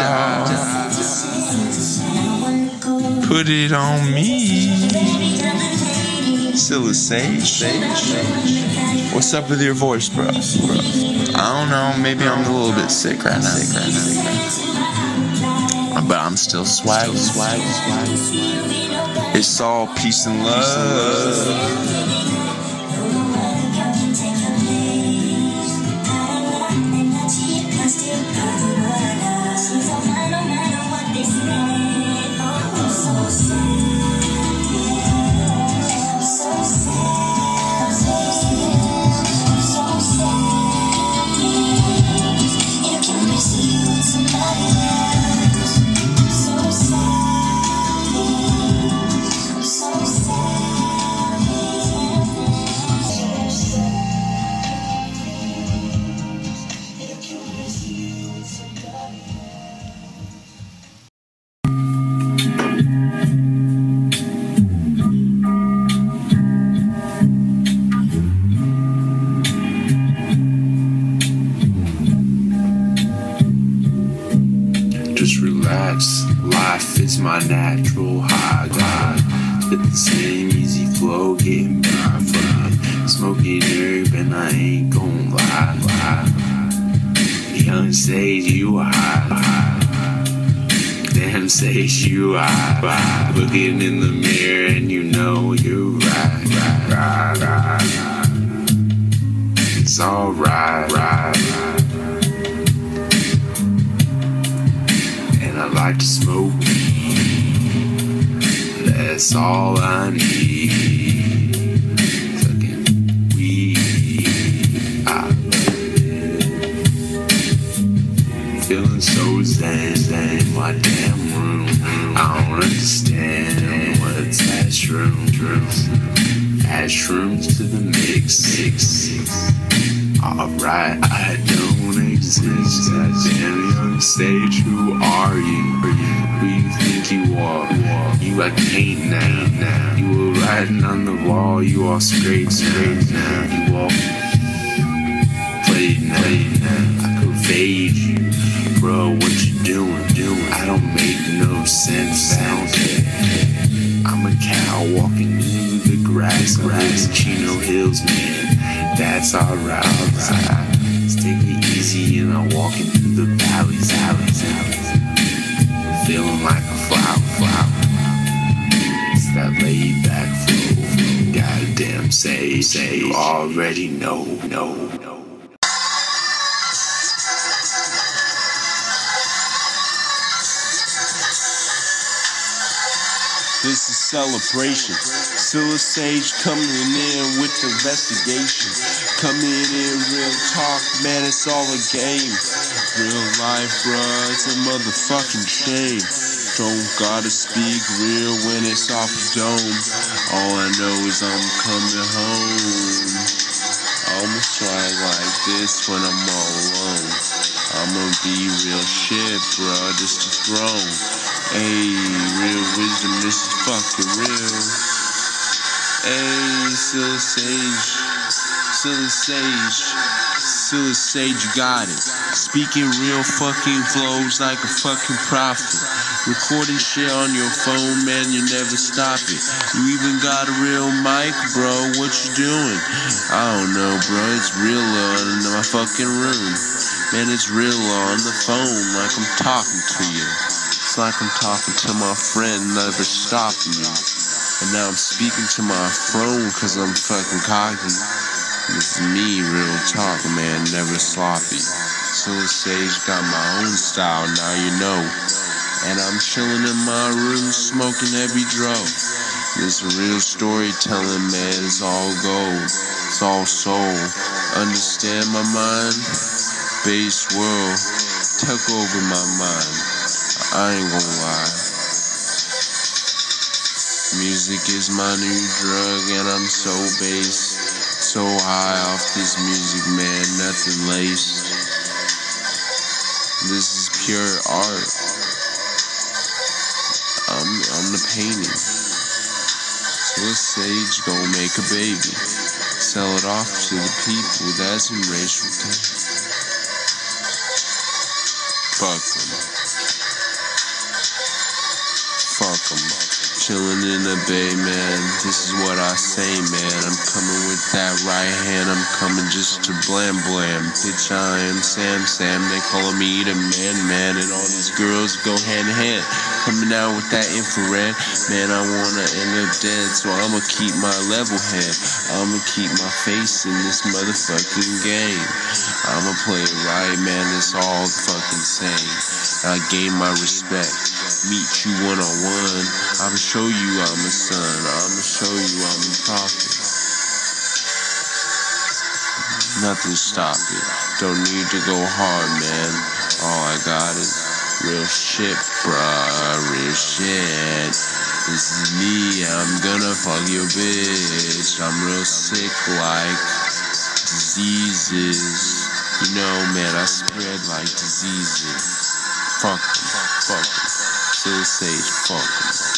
Put it on me. Silver Sage. What's up with your voice, bro? I don't know. Maybe I'm a little bit sick right now. But I'm still swag. It's all peace and love. Just relax, life is my natural high. Spit the same easy flow, getting by from smoking herb, and I ain't gon' lie. Young Sage, you high. Damn Sage, you high. Looking in the mirror and you know you're right. It's alright. I like to smoke weed. That's all I need. Fucking weed. I love it. Feeling so zen in my damn room. I don't understand what's shrooms. Add shrooms to the mix. Alright, I don't exist. Damn Young Sage, who are you? Who you think you are? You got paint now. You were riding on the wall, you all straight now. You all late night. I could fade you, bro. What you doing? I don't make no sense. I'm a cow walking in the grass. I'm in Chino Hills, man. That's alright. Let's take it easy and I'm walking through the valleys. Feeling like a flower. It's that laid back flow. Goddamn say, you already know. This is celebration. Silla Sage coming in with investigation. Coming in real talk, man, it's all a game. Real life, bruh, it's a motherfucking shame. Don't gotta speak real when it's off the dome. All I know is I'm coming home. I'ma swag like this when I'm all alone. I'ma be real shit, bruh, this the throne. Ayy, real wisdom, this is fucking real. Ayy, Silla Sage, you got it. Speaking real fucking flows like a fucking prophet. Recording shit on your phone, man, you never stop it. You even got a real mic, bro, what you doing? I don't know, bro, it's real in my fucking room. Man, it's real on the phone like I'm talking to you. It's like I'm talking to my friend, never stopping me. And now I'm speaking to my throne cause I'm fucking cocky. This is me, real talk, man, never sloppy. Silla Sage got my own style, now you know. And I'm chilling in my room, smoking every drug. This real storytelling, man, it's all gold. It's all soul. Understand my mind? Bass world, took over my mind. I ain't gonna lie. Music is my new drug and I'm so based, so high off this music, man, nothing laced. This is pure art. I'm the painting. Silla Sage gon' make a baby, sell it off to the people that's in racial tension. Fuck 'em. Chillin' in the bay, man. This is what I say, man. I'm coming with that right hand. I'm coming just to blam. Bitch, I am Sam. They calling me the man. And all these girls go hand in hand. Coming out with that infrared. Man, I wanna end up dead, so I'ma keep my level head. I'ma keep my face in this motherfucking game. I'ma play it right, man. It's all the fucking same. I gain my respect. Meet you one-on-one. I'ma show you I'm a son. I'ma show you I'm a prophet. Nothing stop it. Don't need to go hard, man. All I got is real shit, bruh. Real shit. This is me. I'm gonna fuck your bitch. I'm real sick like diseases. You know, man, I spread like diseases. Fuck 'em. Silla Sage, fuck 'em.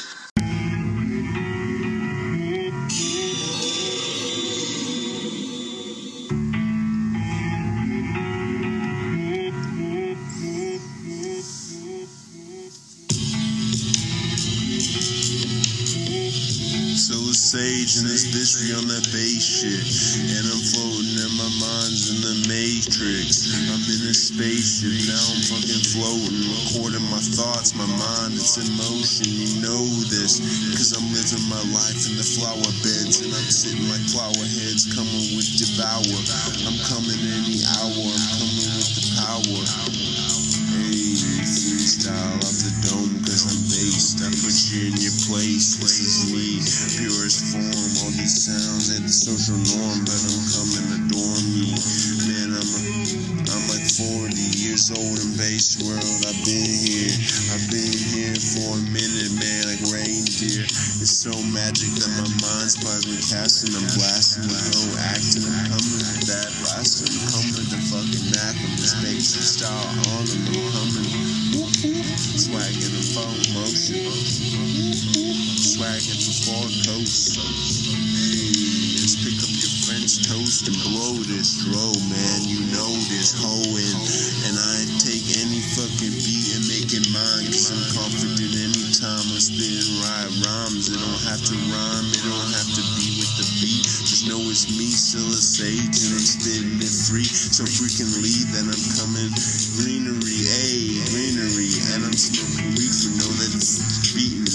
Silla Sage and this bitch be on that bass shit. And I'm floating and my mind's in the matrix. I'm in a spaceship, now I'm fucking floating. Recording my thoughts, my mind, it's in motion. You know this, cause I'm living my life in the flower beds. And I'm sitting like flower heads, coming with devour. I'm coming any hour, I'm coming with the power. Hey, freestyle off the dome, cause I'm based. I put you in your place, this is me, purest form. All these sounds ain't the social norm, but I'm coming to adore me. Man, I'm like 40 years old in bass world. I've been here for a minute, man, like reindeer. It's so magic that my mind's plasma casting. I'm blasting with no acting. I'm coming with that blasting. I'm coming with the fucking knack of this basic style on them. I'm coming. Swagging in full motion. Swagging for 4 coasts. Hey, let's pick up your French toast and blow this dro, man. You know this hoeing. And I take any fucking beat and make it mine. Cause I'm confident anytime I'm spitting right rhymes. It don't have to rhyme, it don't have to be with the beat. Just know it's me, Silla Sage, and I'm spitting it free. So freaking leave that I'm coming. Greenery, ayy, greenery. And I'm smoking weed for know that it's beating.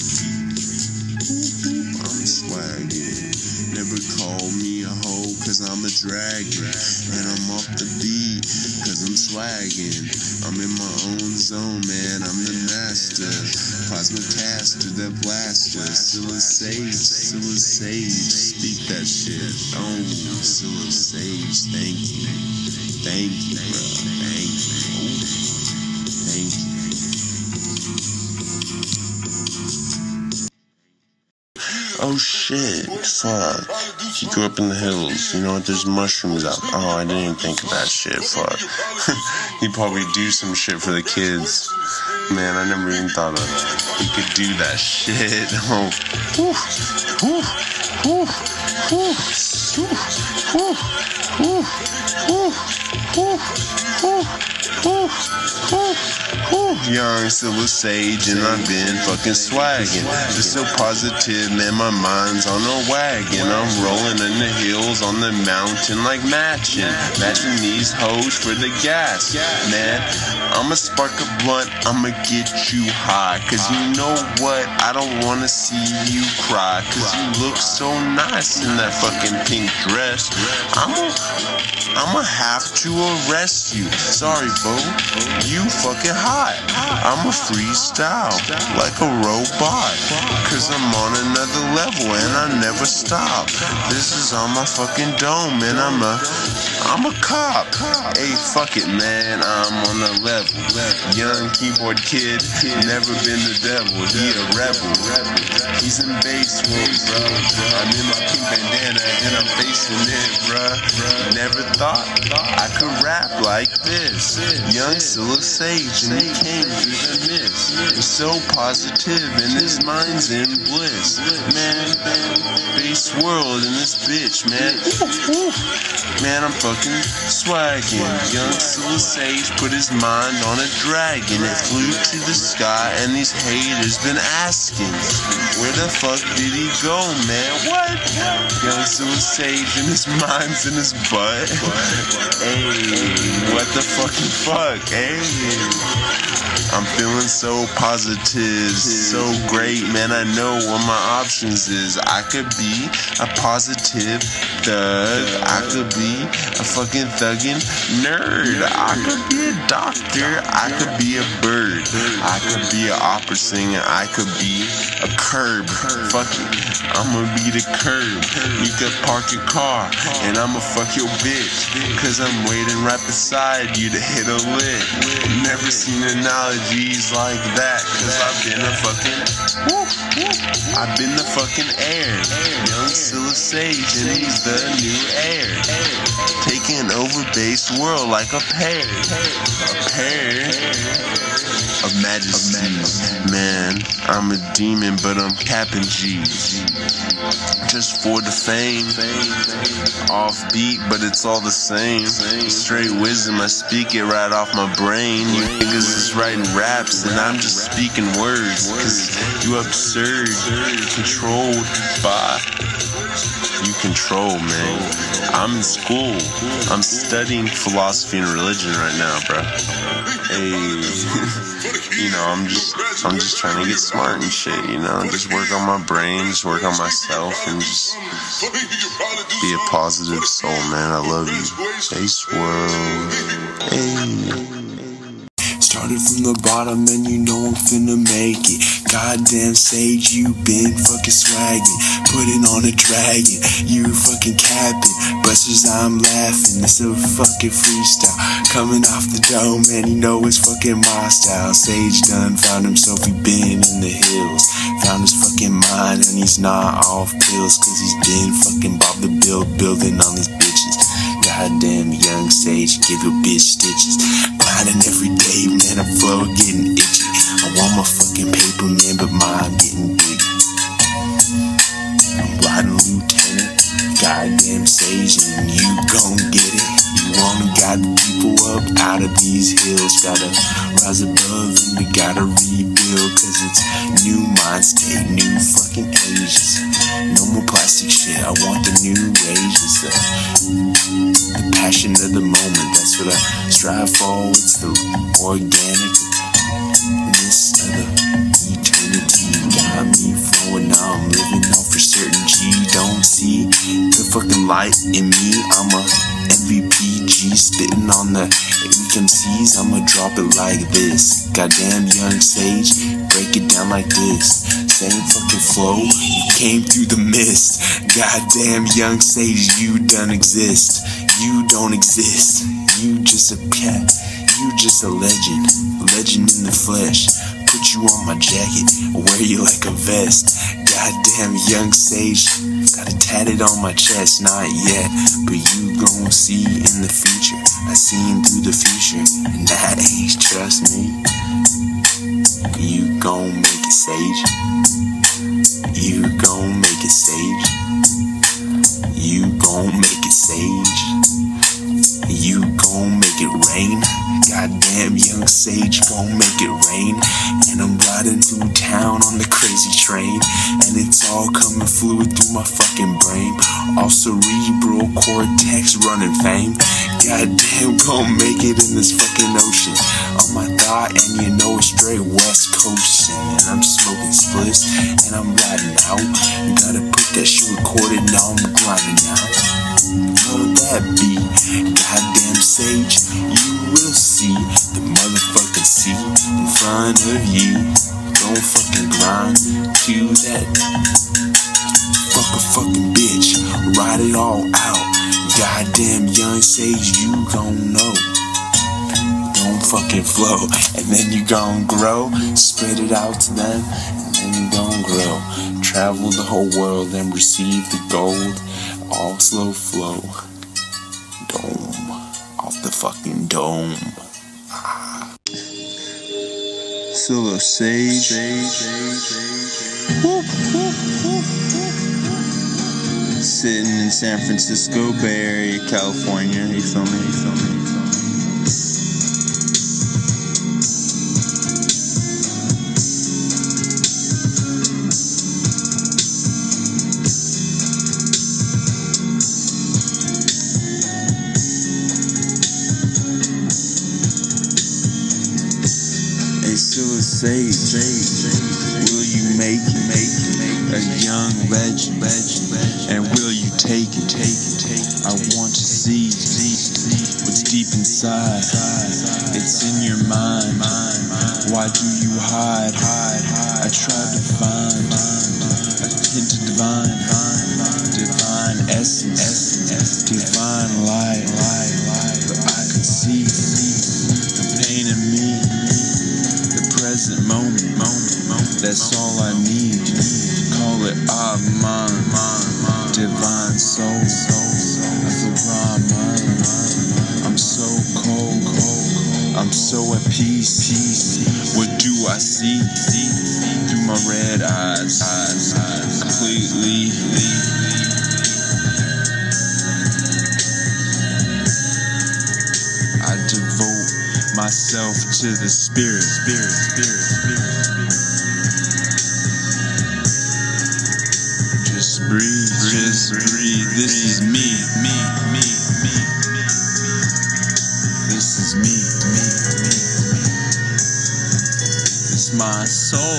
I'm swagging. Never call me a hoe, cause I'm a dragon. And I'm off the beat, cause I'm swagging. I'm in my own zone, man, I'm the master. Plasma caster, the blaster. Silla Sage, Silla Sage. Speak that shit. Oh, Silla Sage, thank you. Thank you, bro. Thank you. Thank you. Oh shit, fuck. He grew up in the hills. You know what? There's mushrooms out. Oh, I didn't even think of that shit. Fuck. He probably do some shit for the kids. Man, I never even thought of that. He could do that shit. Oh. Whew. Whew. Whew. Whew. Whew. Whew. Whew. Whew. Whew. Whew. Young Silla Sage, and I've been fucking swagging. Just so positive, man, my mind's on a wagon. I'm rolling in the hills on the mountain like matching these hoes for the gas. Man, I'ma spark a blunt, I'ma get you high. Cause you know what, I don't wanna see you cry. Cause you look so nice in that fucking pink dress. I'ma have to arrest you. Sorry, Bo, you fucking hot. I'ma freestyle like a robot. Cause I'm on another level and I never stop. This is on my fucking dome and I'm a cop. Hey, fuck it, man, I'm on a level. Young keyboard kid, never been the devil. He a rebel. He's in bass world, bro. I'm in my pink bandana and I'm facing it, bruh. Never thought I could rap like this. Young Silla Sage and he came through the mist. He's so positive and his mind's in bliss. Man, bass world in this bitch, man. Man, I'm fucking swagging. Young Silla Sage put his mind on a dragon. It flew to the sky and these haters been asking, where the fuck did he go, man? What? Young Silla Sage and his mind's in his butt. Hey, what the fucking fuck, hey? I'm feeling so positive, so great, man. I know what my options is. I could be a positive thug. I could be a fucking thuggin' nerd. I could be a doctor. I could be a bird. I could be an opera singer. I could be a curb. Fuck it, I'ma be the curb. You could park your car and I'ma fuck your bitch. Cause I'm waiting right beside you to hit a lick. Never seen analogies like that. Cause I've been the fucking air. Young Silla Sage and he's the new heir. Taking over bass world like a pair. A pair of majesty. Man, I'm a demon but I'm capping G's. Just for the fame. Off beat but it's all the same. Straight wisdom, I speak it right off my brain. You niggas is writing raps and I'm just speaking words. Cause you absurd, controlled by you control, man. I'm in school. I'm studying philosophy and religion right now, bro. Hey. You know, I'm just trying to get smart and shit, you know, just work on my brain, just work on myself, and just be a positive soul, man. I love you. Bass world. Hey. Started from the bottom and you know I'm finna make it. Goddamn Sage, you been fucking swagging. Putting on a dragon, you fucking capping. Busters, I'm laughing, it's a fucking freestyle. Coming off the dome and you know it's fucking my style. Sage done found himself, he been in the hills. Found his fucking mind and he's not off pills. Cause he's been fucking Bob the building on these bitches. Goddamn Young Sage, give a bitch stitches. Grinding every day, man, I'm flow getting itchy. I want my fucking paper, man, but mine getting big. I'm riding lieutenant, goddamn Sage. stage and you gon' get it. You wanna guide the people up out of these hills. Gotta rise above and we gotta rebuild. Cause it's new mind state, new fucking ages. No more plastic shit, I want the new ages. The passion of the moment, that's what I strive for. It's the organicness of the eternity. Got me flowing, now I'm living off for certain. G, don't see the fucking light in me. I'm a MVP, G, spitting on the MCs. I'ma drop it like this. Goddamn Young Sage, break it down like this. Same fucking flow, you came through the mist. Goddamn Young Sage, you don't exist. You don't exist. You just a cat. You just a legend. Legend in the flesh. Put you on my jacket, wear you like a vest. Goddamn Young Sage, got it tatted on my chest. Not yet, but you gon' see in the future. I seen through the future, and that ain't, trust me. You gon' make it, Sage. You gon' make it, Sage. You gon' make it, Sage. You gon' make it rain. Goddamn Young Sage gon' make it rain. And I'm riding through town on the crazy train, and it's all coming fluid through my fucking brain. All cerebral cortex running fame. Goddamn gon' make it in this fucking ocean. On my thigh, and you know it's straight west coastin'. And I'm smoking splits, and I'm riding out. Gotta put that shit recorded, now I'm grinding out. Know that be goddamn Sage, you will see the motherfucking sea in front of you. Don't fucking grind to that fucking bitch, ride it all out. Goddamn Young Sage, you gon' know. Don't fucking flow, and then you gon' grow. Spread it out to them, and then you gon' grow. Travel the whole world and receive the gold. All slow flow. Dome. Off the fucking dome. Solo Sage. Whoop, whoop, whoop, whoop. Sitting in San Francisco Bay Area, California. You feel me? You feel me? You feel me? Sage, will you make a young legend? And will you take it? I want to see what's deep inside. It's in your mind. Why do you hide? I tried to find a hint of divine essence, divine light. But I could see the pain in me. Present moment, that's all I need. Call it Atman, divine soul. I feel Brahman. I'm so cold, I'm so at peace. What do I see? Through my red eyes, completely. I devote myself to the spirit. Just breathe. This is me. This is me. It's my soul.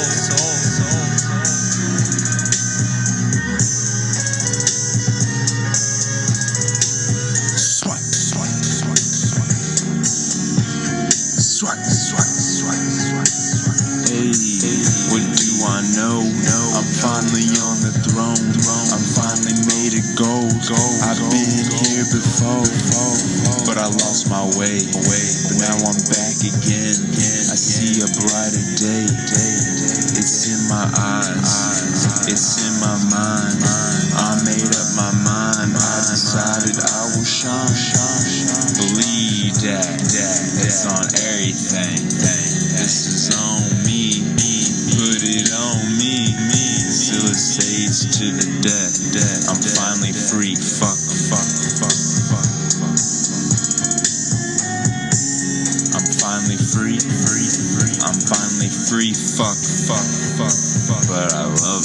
Hey, what do I know? I'm finally on the throne. I'm finally made of gold. I've been here before, but I lost my way. But now I'm back again. I see a brighter day. It's in my eyes. It's in my mind. I made up my mind. I decided I will shine. Believe that. It's on everything. This is on me. Put it on me. Still a Sage to the death. I'm finally free. Fuck. I'm finally free. I'm finally free. Fuck. But I love.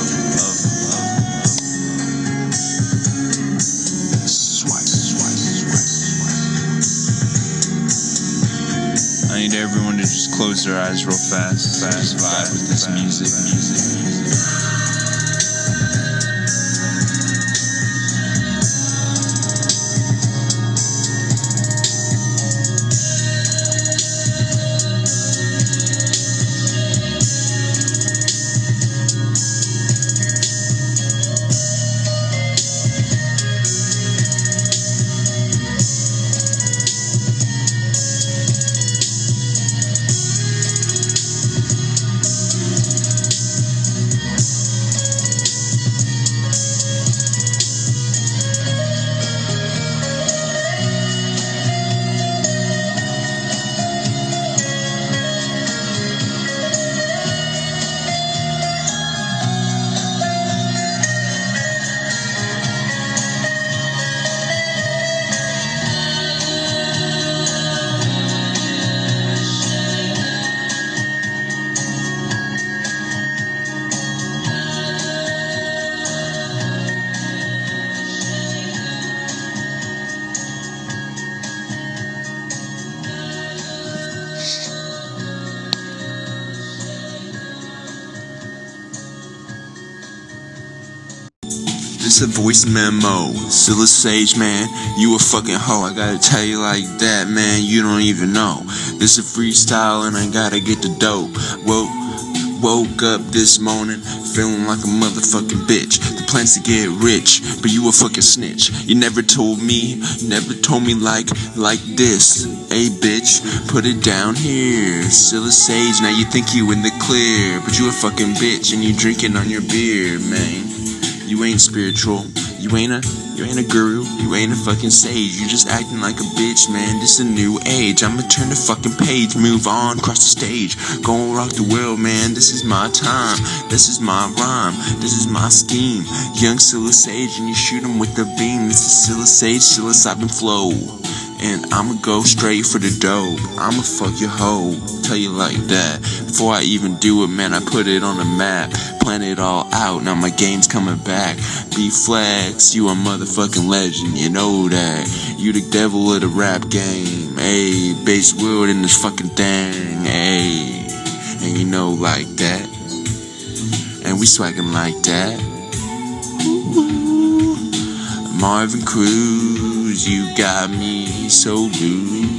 Swipe. I need everyone to just close their eyes real fast. Just vibe with this music. This a voice memo. Silla Sage, man, you a fucking hoe. I gotta tell you like that, man, you don't even know. This a freestyle and I gotta get the dope. Woke up this morning feeling like a motherfucking bitch. The plan's to get rich, but you a fucking snitch. You never told me like this. Hey bitch, put it down here. Silla Sage, now you think you in the clear, but you a fucking bitch and you drinking on your beer, man. You ain't spiritual, you ain't a guru, you ain't a fucking sage. You just acting like a bitch, man. This a new age. I'ma turn the fucking page, move on, cross the stage, go and rock the world, man. This is my time, this is my rhyme, this is my scheme. Young Silla Sage, and you shoot him with the beam. This is Silla Sage, psilocybin flow, and I'ma go straight for the dope. I'ma fuck your hoe, tell you like that. Before I even do it, man, I put it on the map, plan it all out. Now my game's coming back. B-Flex, you a motherfucking legend, you know that. You the devil of the rap game, ayy. Bass World in this fucking thing, ayy. And you know like that. And we swaggin' like that. Ooh, Marvin Cruz, you got me so loose.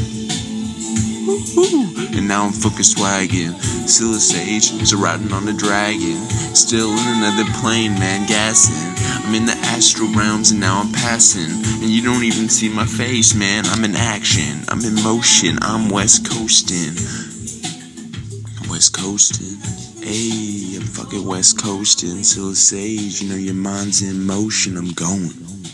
And now I'm fucking swaggin'. Silla Sage is riding on the dragon, still in another plane, man, gassing. I'm in the astral realms and now I'm passing, and you don't even see my face, man. I'm in action, I'm in motion, I'm west coasting. Ayy, I'm fucking west coasting. Silla Sage, you know your mind's in motion, I'm going.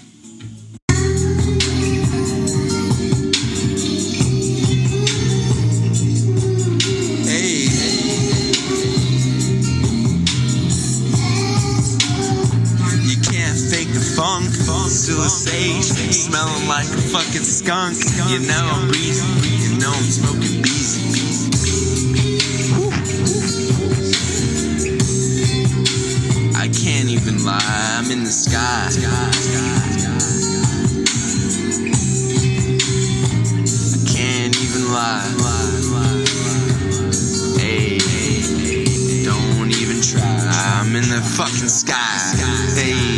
Silla Sage, smelling like a fucking skunk. You know I'm breezy, you know I'm smoking beezy. I can't even lie, I'm in the sky. I can't even lie. Hey, don't even try. I'm in the fucking sky. Hey.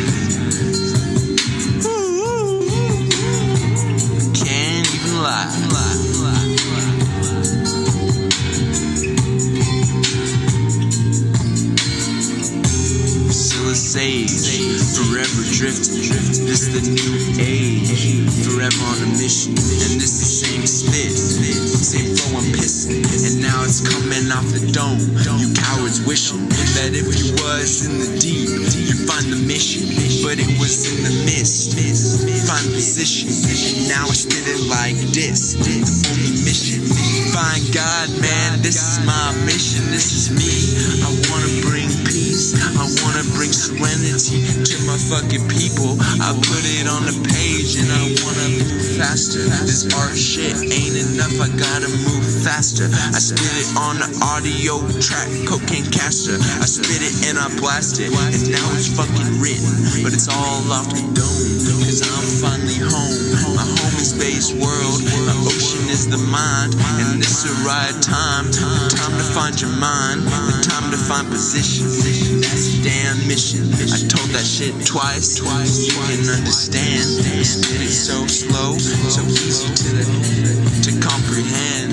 Silla Sage, forever drifting. This the new age, forever on a mission. And this the same spit, same flow I'm pissing. And now it's coming off the dome. You cowards wishing that if you was in the deep, you'd find the mission. But it was in the mist, find position. And now I spit it like this, the only mission. Find God, man, this is my mission. This is me. I wanna bring peace, I wanna bring serenity to my fucking people. I put it on the page and I wanna move faster. This art shit ain't enough, I gotta move faster. I spit it on the audio track, cocaine caster. I spit it and I blast it, and now it's fucking written, but it's all off the dome, cause I'm finally home. My home is Bass World, my ocean is the mind, and this a right time. The time to find your mind, the time to find position. That's a damn mission. I told that shit twice, you can understand. I spit it so slow, so easy to comprehend.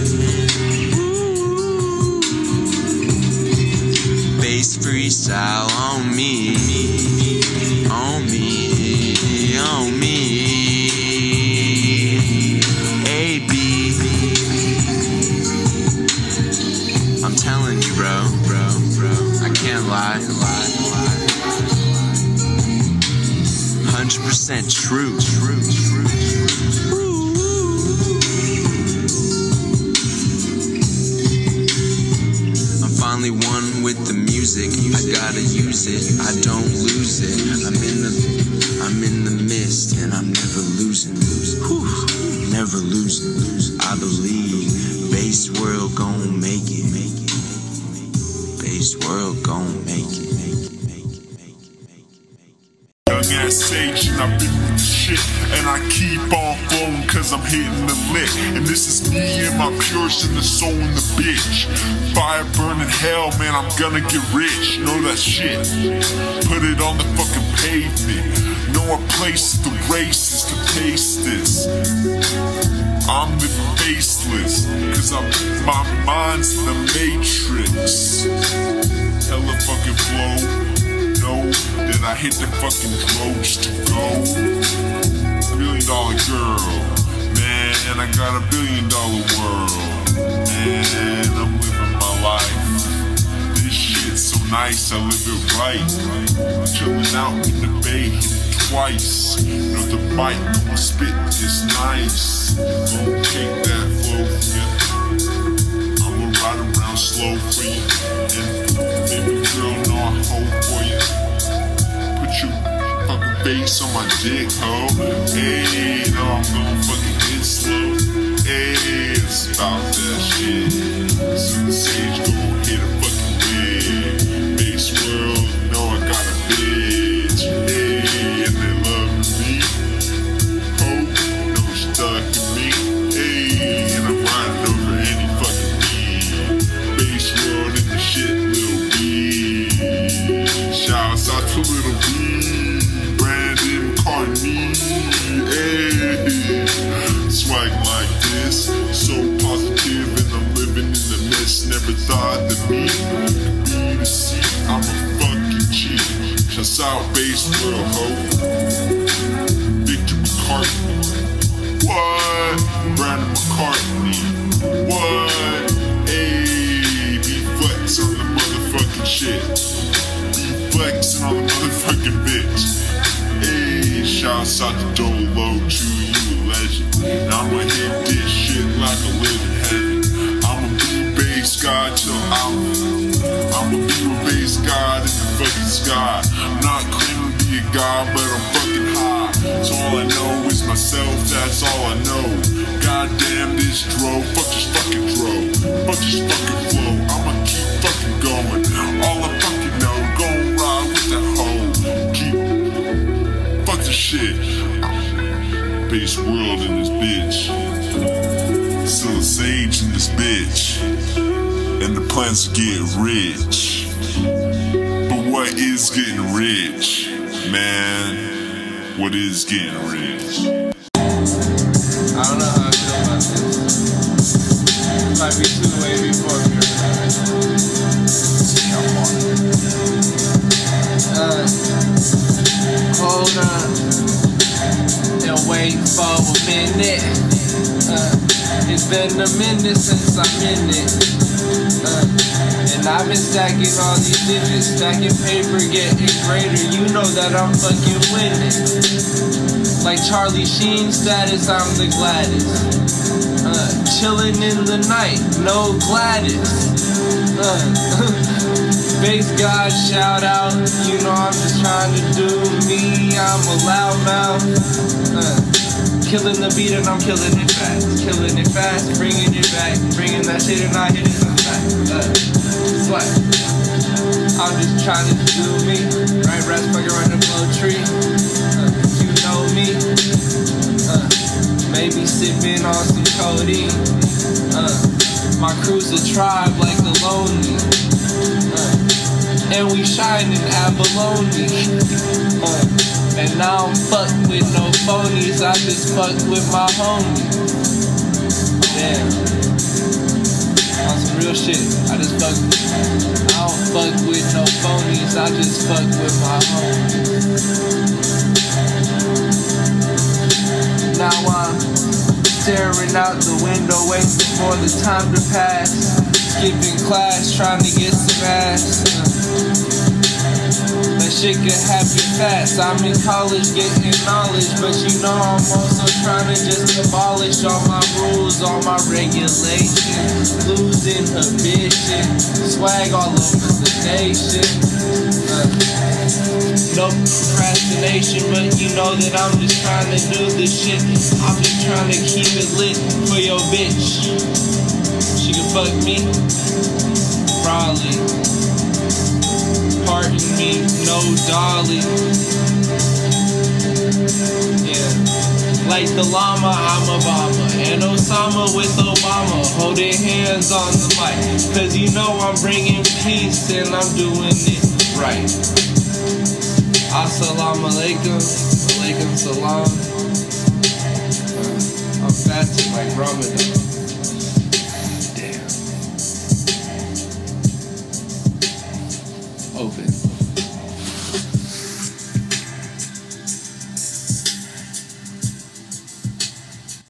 Bass freestyle on me, on me, on me. A-B. I'm telling you, bro, I can't lie. 100% true. I'm finally one with the music. I gotta use it, I don't lose it. I'm in the mist and I'm never losing. Never losing. I believe Bass World gon' make it. Bass World gon' make it. Young ass Sage and I've been with the shit, and I keep on flowing cause I'm hitting the lick. And this is me and my purest and the soul in the bitch. Fire burning hell, man, I'm gonna get rich. Know that shit. Put it on the fucking pavement. Know a place the race is to taste this. I'm living faceless, cause my mind's in the matrix. Hella fucking flow. Know that I hit the fucking drugs to go. $1 billion girl, man, I got $1 billion world, man, I'm living my life. This shit's so nice, I live it right. Chillin' out in the bay, hit it twice. Know the mic, I'ma spit this nice. Gonna take that flow from you. I'ma ride around slow for you. And baby girl, know I hope for you. Put your fucking bass on my dick, ho. Hey, no, I'm gonna fucking hit slow. Hey, it's about that shit. Soon the Sage gon' hit a fucking wig. Bass World, know I got a bitch. Hey, and they love me. Hope, no stuck in me. Hey, and I'm riding over any fucking beat. Bass World in the shit, Lil B. Shouts out to Lil B. Brandon Carney. Hey, swag like this, so positive, and I'm living in the mess. Never thought that me could be the C. I'm a fucking G. Shouts out Bass World, ho. Victor McCartney. What? Brandon McCartney. What? Hey, be flex on the motherfucking shit. Be flexing on the motherfucking bitch. Hey, shouts out to Dolo, True, you a legend. And I'ma hit this shit like I live in heaven. I'ma be a bass god till I'ma be a bass god in the fucking sky. I'm not claiming to be a god, but I'm fucking high. So all I know is myself, that's all I know. Goddamn this dro, fuck this fucking dro. Fuck this fucking flow, I'ma keep fucking going. All I fucking know, gon' ride with that hoe. Keep, fuck this shit. Bass World in this bitch. Still a Sage in this bitch. And the plans to get rich. But what is getting rich? Man, what is getting rich? I don't know how I feel about this. It might be too wavy for me. Hold on and wait for a minute. It's been a minute since I'm in it. And I've been stacking all these digits, stacking paper, getting greater. You know that I'm fucking winning. Like Charlie Sheen status, I'm the gladdest. Chillin' in the night, no Gladys. Space God shout out, you know I'm just trying to do me, I'm a loudmouth. Killing the beat and I'm killing it fast. Killing it fast, bringing it back. Bringing that shit and I hit it so fast. Swag. I'm just trying to do me. Right, rats fucking around the blow tree. You know me. Maybe sipping on some codeine. My crew's a tribe like the lonely. And we shining abalone. And now I'm fucked with no phonies, I just fuck with my homies. Damn. On some real shit, I don't fuck with no phonies, I just fuck with my homies. Now I'm staring out the window, waiting for the time to pass. Skipping class, trying to get some ass. Shit could happen fast. I'm in college getting knowledge, but you know I'm also trying to just abolish all my rules, all my regulations, lose inhibition, swag all over the nation. No procrastination, but you know that I'm just trying to do this shit. I'm just trying to keep it lit for your bitch. She can fuck me, probably. Pardon me, no dolly. Yeah. Like the llama, I'm Obama. And Osama with Obama. Holding hands on the mic. Cause you know I'm bringing peace and I'm doing it right. Assalamu alaikum. Alaikum salam. I'm fasting like Ramadan. Damn. Open.